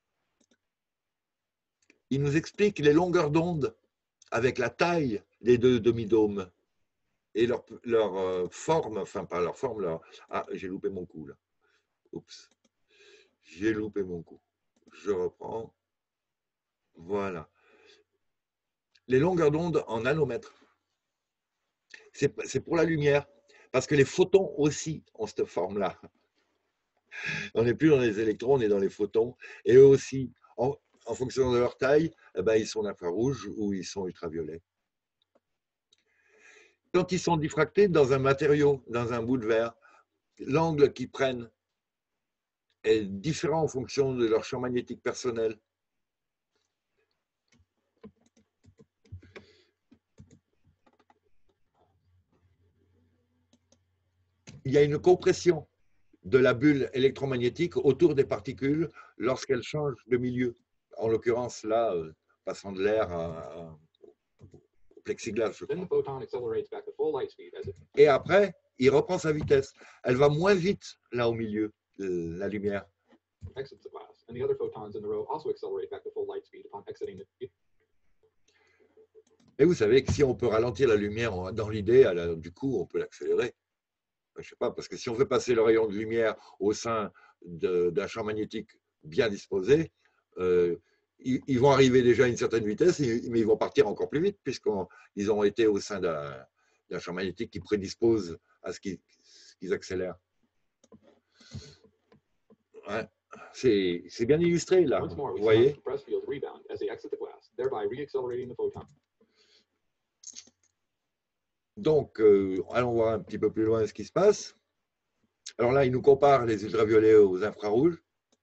Il nous explique les longueurs d'onde avec la taille des deux demi-dômes et leur forme, enfin pas leur forme, leur... Ah, j'ai loupé mon coup là. Oups, j'ai loupé mon coup. Je reprends. Voilà. Les longueurs d'onde en nanomètres. C'est pour la lumière, parce que les photons aussi ont cette forme-là. On n'est plus dans les électrons, on est dans les photons. Et eux aussi, en fonction de leur taille, eh ben, ils sont infrarouges ou ils sont ultraviolets. Quand ils sont diffractés dans un matériau, dans un bout de verre, l'angle qu'ils prennent est différent en fonction de leur champ magnétique personnel. Il y a une compression de la bulle électromagnétique autour des particules lorsqu'elles changent de milieu. En l'occurrence, là, passant de l'air au plexiglas, je crois. Et après, il reprend sa vitesse. Elle va moins vite là au milieu de la lumière. Et vous savez que si on peut ralentir la lumière dans l'idée, du coup, on peut l'accélérer. Je ne sais pas, parce que si on fait passer le rayon de lumière au sein d'un champ magnétique bien disposé, ils vont arriver déjà à une certaine vitesse, mais ils vont partir encore plus vite, puisqu'ils ont été au sein d'un champ magnétique qui prédispose à ce qu'ils accélèrent. Ouais. C'est bien illustré, là. Vous voyez ? Donc, allons voir un petit peu plus loin ce qui se passe. Alors là, il nous compare les ultraviolets aux infrarouges.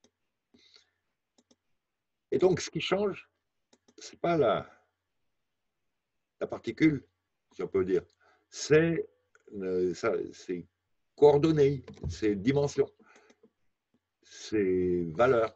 Et donc, ce qui change, ce n'est pas la particule, si on peut dire, c'est coordonnées, c'est dimensions, c'est valeurs.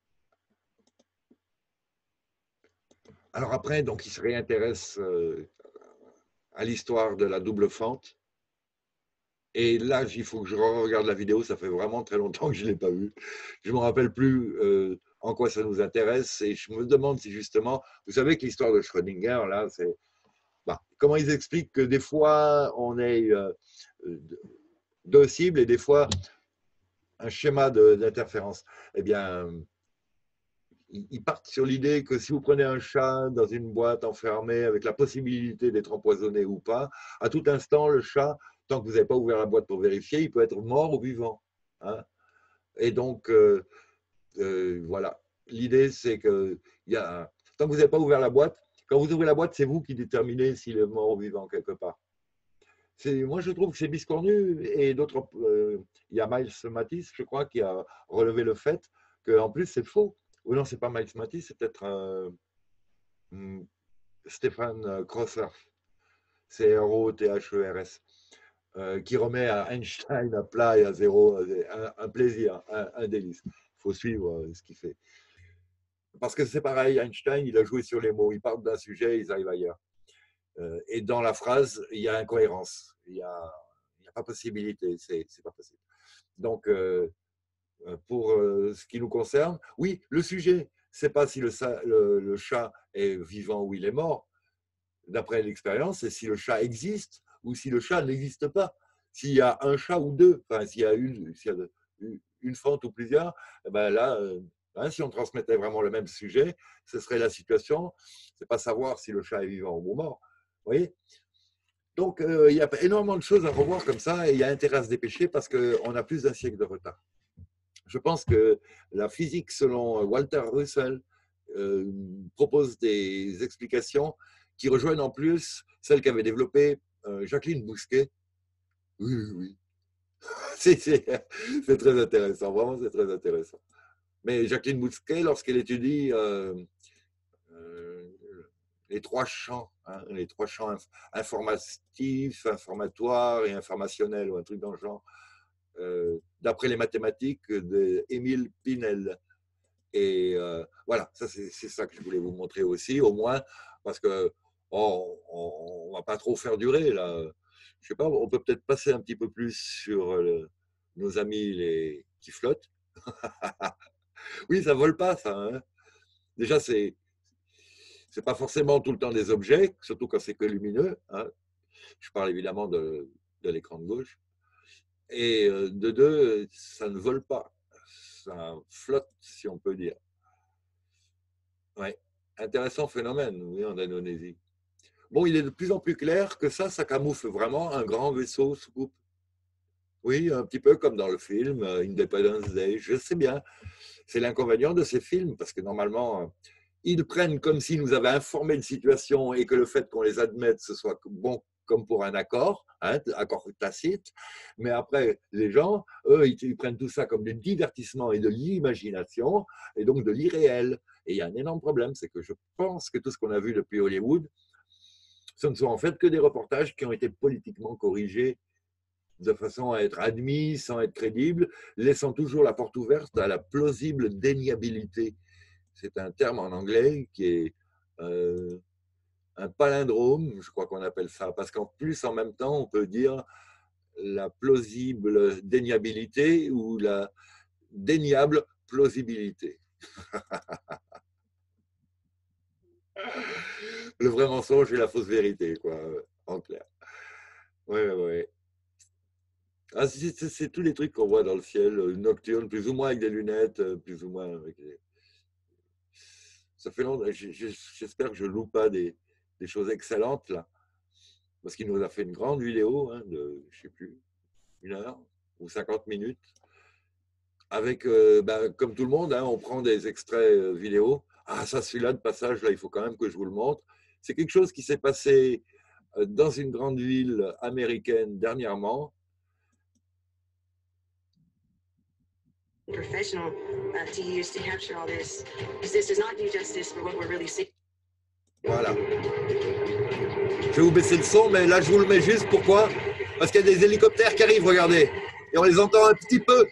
Alors après, donc, il se réintéresse à l'histoire de la double fente. Et là, il faut que je regarde la vidéo, ça fait vraiment très longtemps que je ne l'ai pas vue. Je ne me rappelle plus en quoi ça nous intéresse et je me demande si justement, vous savez que l'histoire de Schrödinger, là, c'est comment ils expliquent que des fois on est deux cibles et des fois un schéma d'interférence. Eh bien, ils partent sur l'idée que si vous prenez un chat dans une boîte enfermée avec la possibilité d'être empoisonné ou pas, à tout instant, le chat, tant que vous n'avez pas ouvert la boîte pour vérifier, il peut être mort ou vivant. Hein. Et donc, voilà. L'idée, c'est que tant que vous n'avez pas ouvert la boîte, quand vous ouvrez la boîte, c'est vous qui déterminez s'il est mort ou vivant quelque part. Moi, je trouve que c'est biscornu. Et d'autres, il y a Miles Matisse, je crois, qui a relevé le fait qu'en plus, c'est faux. Ou non, c'est pas Miles Matisse, c'est peut-être Stéphane Crosser, Crother, qui remet à Einstein à plat et à zéro un plaisir, un délice. Il faut suivre ce qu'il fait. Parce que c'est pareil, Einstein, il a joué sur les mots. Il parle d'un sujet, ils arrivent ailleurs. Et dans la phrase, il y a incohérence. Il n'y a pas possibilité. C'est pas possible. Donc, pour ce qui nous concerne, oui, le sujet, c'est pas si le chat est vivant ou il est mort. D'après l'expérience, c'est si le chat existe ou si le chat n'existe pas. S'il y a un chat ou deux, enfin, s'il y a une fente ou plusieurs, eh ben là, si on transmettait vraiment le même sujet, ce serait la situation. C'est pas savoir si le chat est vivant ou mort. Vous voyez ? Donc, il y a énormément de choses à revoir comme ça et il y a intérêt à se dépêcher parce qu'on a plus d'un siècle de retard. Je pense que la physique, selon Walter Russell, propose des explications qui rejoignent en plus celles qu'avait développées Jacqueline Bousquet. Oui, oui, oui. C'est très intéressant, vraiment c'est très intéressant. Mais Jacqueline Bousquet, lorsqu'elle étudie les trois champs informatifs, informatoires et informationnels, ou un truc dans le genre, d'après les mathématiques d'Émile Pinel. Et voilà, ça c'est ça que je voulais vous montrer aussi, au moins, parce que on va pas trop faire durer là. Je sais pas, on peut peut-être passer un petit peu plus sur nos amis qui flottent. Oui, ça vole pas, ça. Hein. Déjà, c'est pas forcément tout le temps des objets, surtout quand c'est que lumineux. Hein. Je parle évidemment de l'écran de gauche. Et de deux, ça ne vole pas. Ça flotte, si on peut dire. Ouais. Intéressant phénomène, oui, en Indonésie. Bon, il est de plus en plus clair que ça camoufle vraiment un grand vaisseau scoop. Oui, un petit peu comme dans le film Independence Day. Je sais bien. C'est l'inconvénient de ces films, parce que normalement, ils prennent comme s'ils nous avaient informé de situation et que le fait qu'on les admette, ce soit bon comme pour un accord, hein, accord tacite. Mais après, les gens, eux, ils prennent tout ça comme du divertissement et de l'imagination, et donc de l'irréel. Et il y a un énorme problème, c'est que je pense que tout ce qu'on a vu depuis Hollywood, ce ne sont en fait que des reportages qui ont été politiquement corrigés de façon à être admis sans être crédible, laissant toujours la porte ouverte à la plausible déniabilité. C'est un terme en anglais qui est un palindrome, je crois qu'on appelle ça, parce qu'en plus, en même temps, on peut dire la plausible déniabilité ou la déniable plausibilité. Le vrai mensonge et la fausse vérité, quoi, en clair. Oui, oui, oui. Ah, c'est tous les trucs qu'on voit dans le ciel nocturne, plus ou moins avec des lunettes, plus ou moins avec des... Ça fait longtemps, j'espère que je ne loue pas des choses excellentes là, parce qu'il nous a fait une grande vidéo hein, de, je ne sais plus, 1 heure ou 50 minutes, avec, comme tout le monde, hein, on prend des extraits vidéo. Ah, ça, celui-là de passage, là, il faut quand même que je vous le montre. C'est quelque chose qui s'est passé dans une grande ville américaine dernièrement. Professional to use to capture all this, because this does not do justice for what we're really seeing. Voilà. Je vais vous baisser le son, mais là je vous le mets juste. Pourquoi? Parce qu'il y a des hélicoptères qui arrivent, regardez. Et on les entend un petit peu.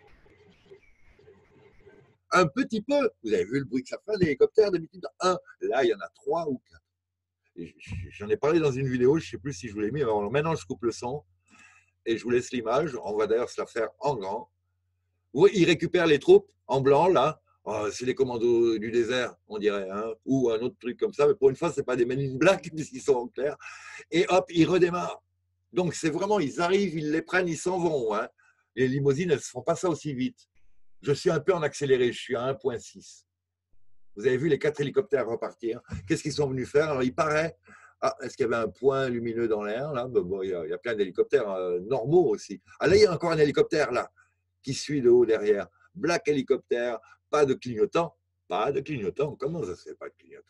Un petit peu. Vous avez vu le bruit que ça fait, l'hélicoptère d'habitude? Un. Là, il y en a 3 ou 4. J'en ai parlé dans une vidéo, je ne sais plus si je vous l'ai mis. Alors maintenant, je coupe le son et je vous laisse l'image. On va d'ailleurs se la faire en grand. Oui, ils récupèrent les troupes en blanc, là. Oh, c'est les commandos du désert, on dirait, hein, ou un autre truc comme ça. Mais pour une fois, ce n'est pas des Men in Black, puisqu'ils sont en clair. Et hop, ils redémarrent. Donc, c'est vraiment, ils arrivent, ils les prennent, ils s'en vont. Hein. Les limousines, elles ne se font pas ça aussi vite. Je suis un peu en accéléré, je suis à 1,6. Vous avez vu les 4 hélicoptères repartir. Qu'est-ce qu'ils sont venus faire? Alors, il paraît, est-ce qu'il y avait un point lumineux dans l'air là? Bon, il y a plein d'hélicoptères normaux aussi. Ah là, il y a encore un hélicoptère là qui suit de haut derrière. Black hélicoptère, pas de clignotant. Pas de clignotant. Comment ça se fait pas de clignotant?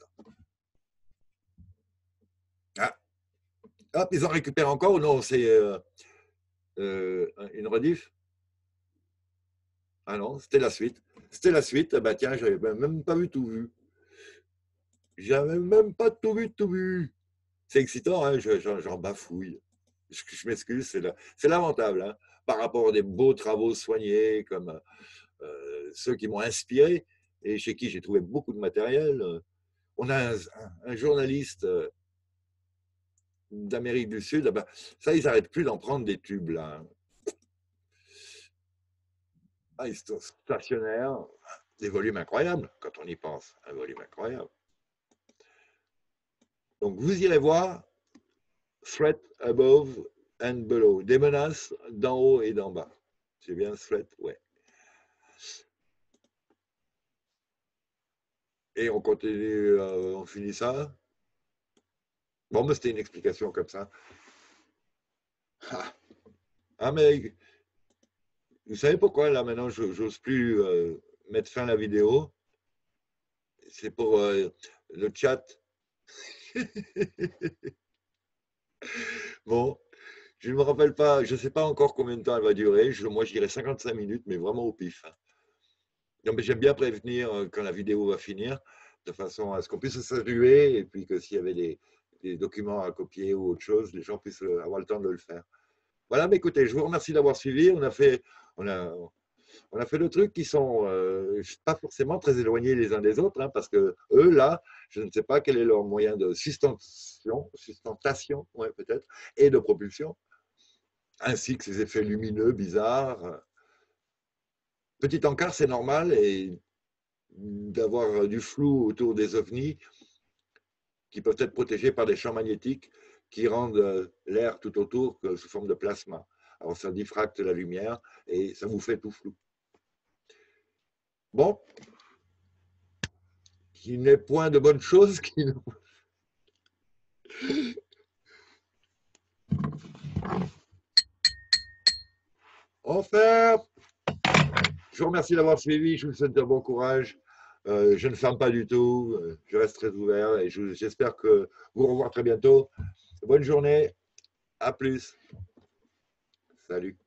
Ah. Hop, ils en récupèrent encore ou non? C'est une rediff? Ah non, c'était la suite. C'était la suite. Bah tiens, j'avais même pas vu tout vu. J'avais même pas tout vu, tout vu. C'est excitant, hein, j'en bafouille. Je m'excuse, c'est lamentable hein, par rapport à des beaux travaux soignés comme ceux qui m'ont inspiré et chez qui j'ai trouvé beaucoup de matériel. On a un journaliste d'Amérique du Sud, bah, ça, ils n'arrêtent plus d'en prendre des tubes là. Ah, ils sont stationnaires, des volumes incroyables quand on y pense, un volume incroyable. Donc vous irez voir Threat above and below, des menaces d'en haut et d'en bas. C'est bien threat, ouais. Et on continue, on finit ça. Bon, mais c'était une explication comme ça. Ah, mais vous savez pourquoi là maintenant je n'ose plus mettre fin à la vidéo? C'est pour le chat. Bon, je ne me rappelle pas, je ne sais pas encore combien de temps elle va durer. Moi, je dirais 55 minutes, mais vraiment au pif. Non, mais j'aime bien prévenir quand la vidéo va finir, de façon à ce qu'on puisse se saluer et puis que s'il y avait des documents à copier ou autre chose, les gens puissent avoir le temps de le faire. Voilà, mais écoutez, je vous remercie d'avoir suivi. On a, on a fait deux trucs qui sont pas forcément très éloignés les uns des autres, hein, parce que eux, là, je ne sais pas quel est leur moyen de sustentation, ouais, peut-être, et de propulsion, ainsi que ces effets lumineux bizarres. Petit encart, c'est normal, et d'avoir du flou autour des ovnis qui peuvent être protégés par des champs magnétiques qui rendent l'air tout autour sous forme de plasma. Alors ça diffracte la lumière et ça vous fait tout flou. Bon, qui n'est point de bonne chose. Enfin, je vous remercie d'avoir suivi, je vous souhaite un bon courage. Je ne ferme pas du tout, je reste très ouvert et j'espère que vous revoir très bientôt. Bonne journée, à plus. Salut.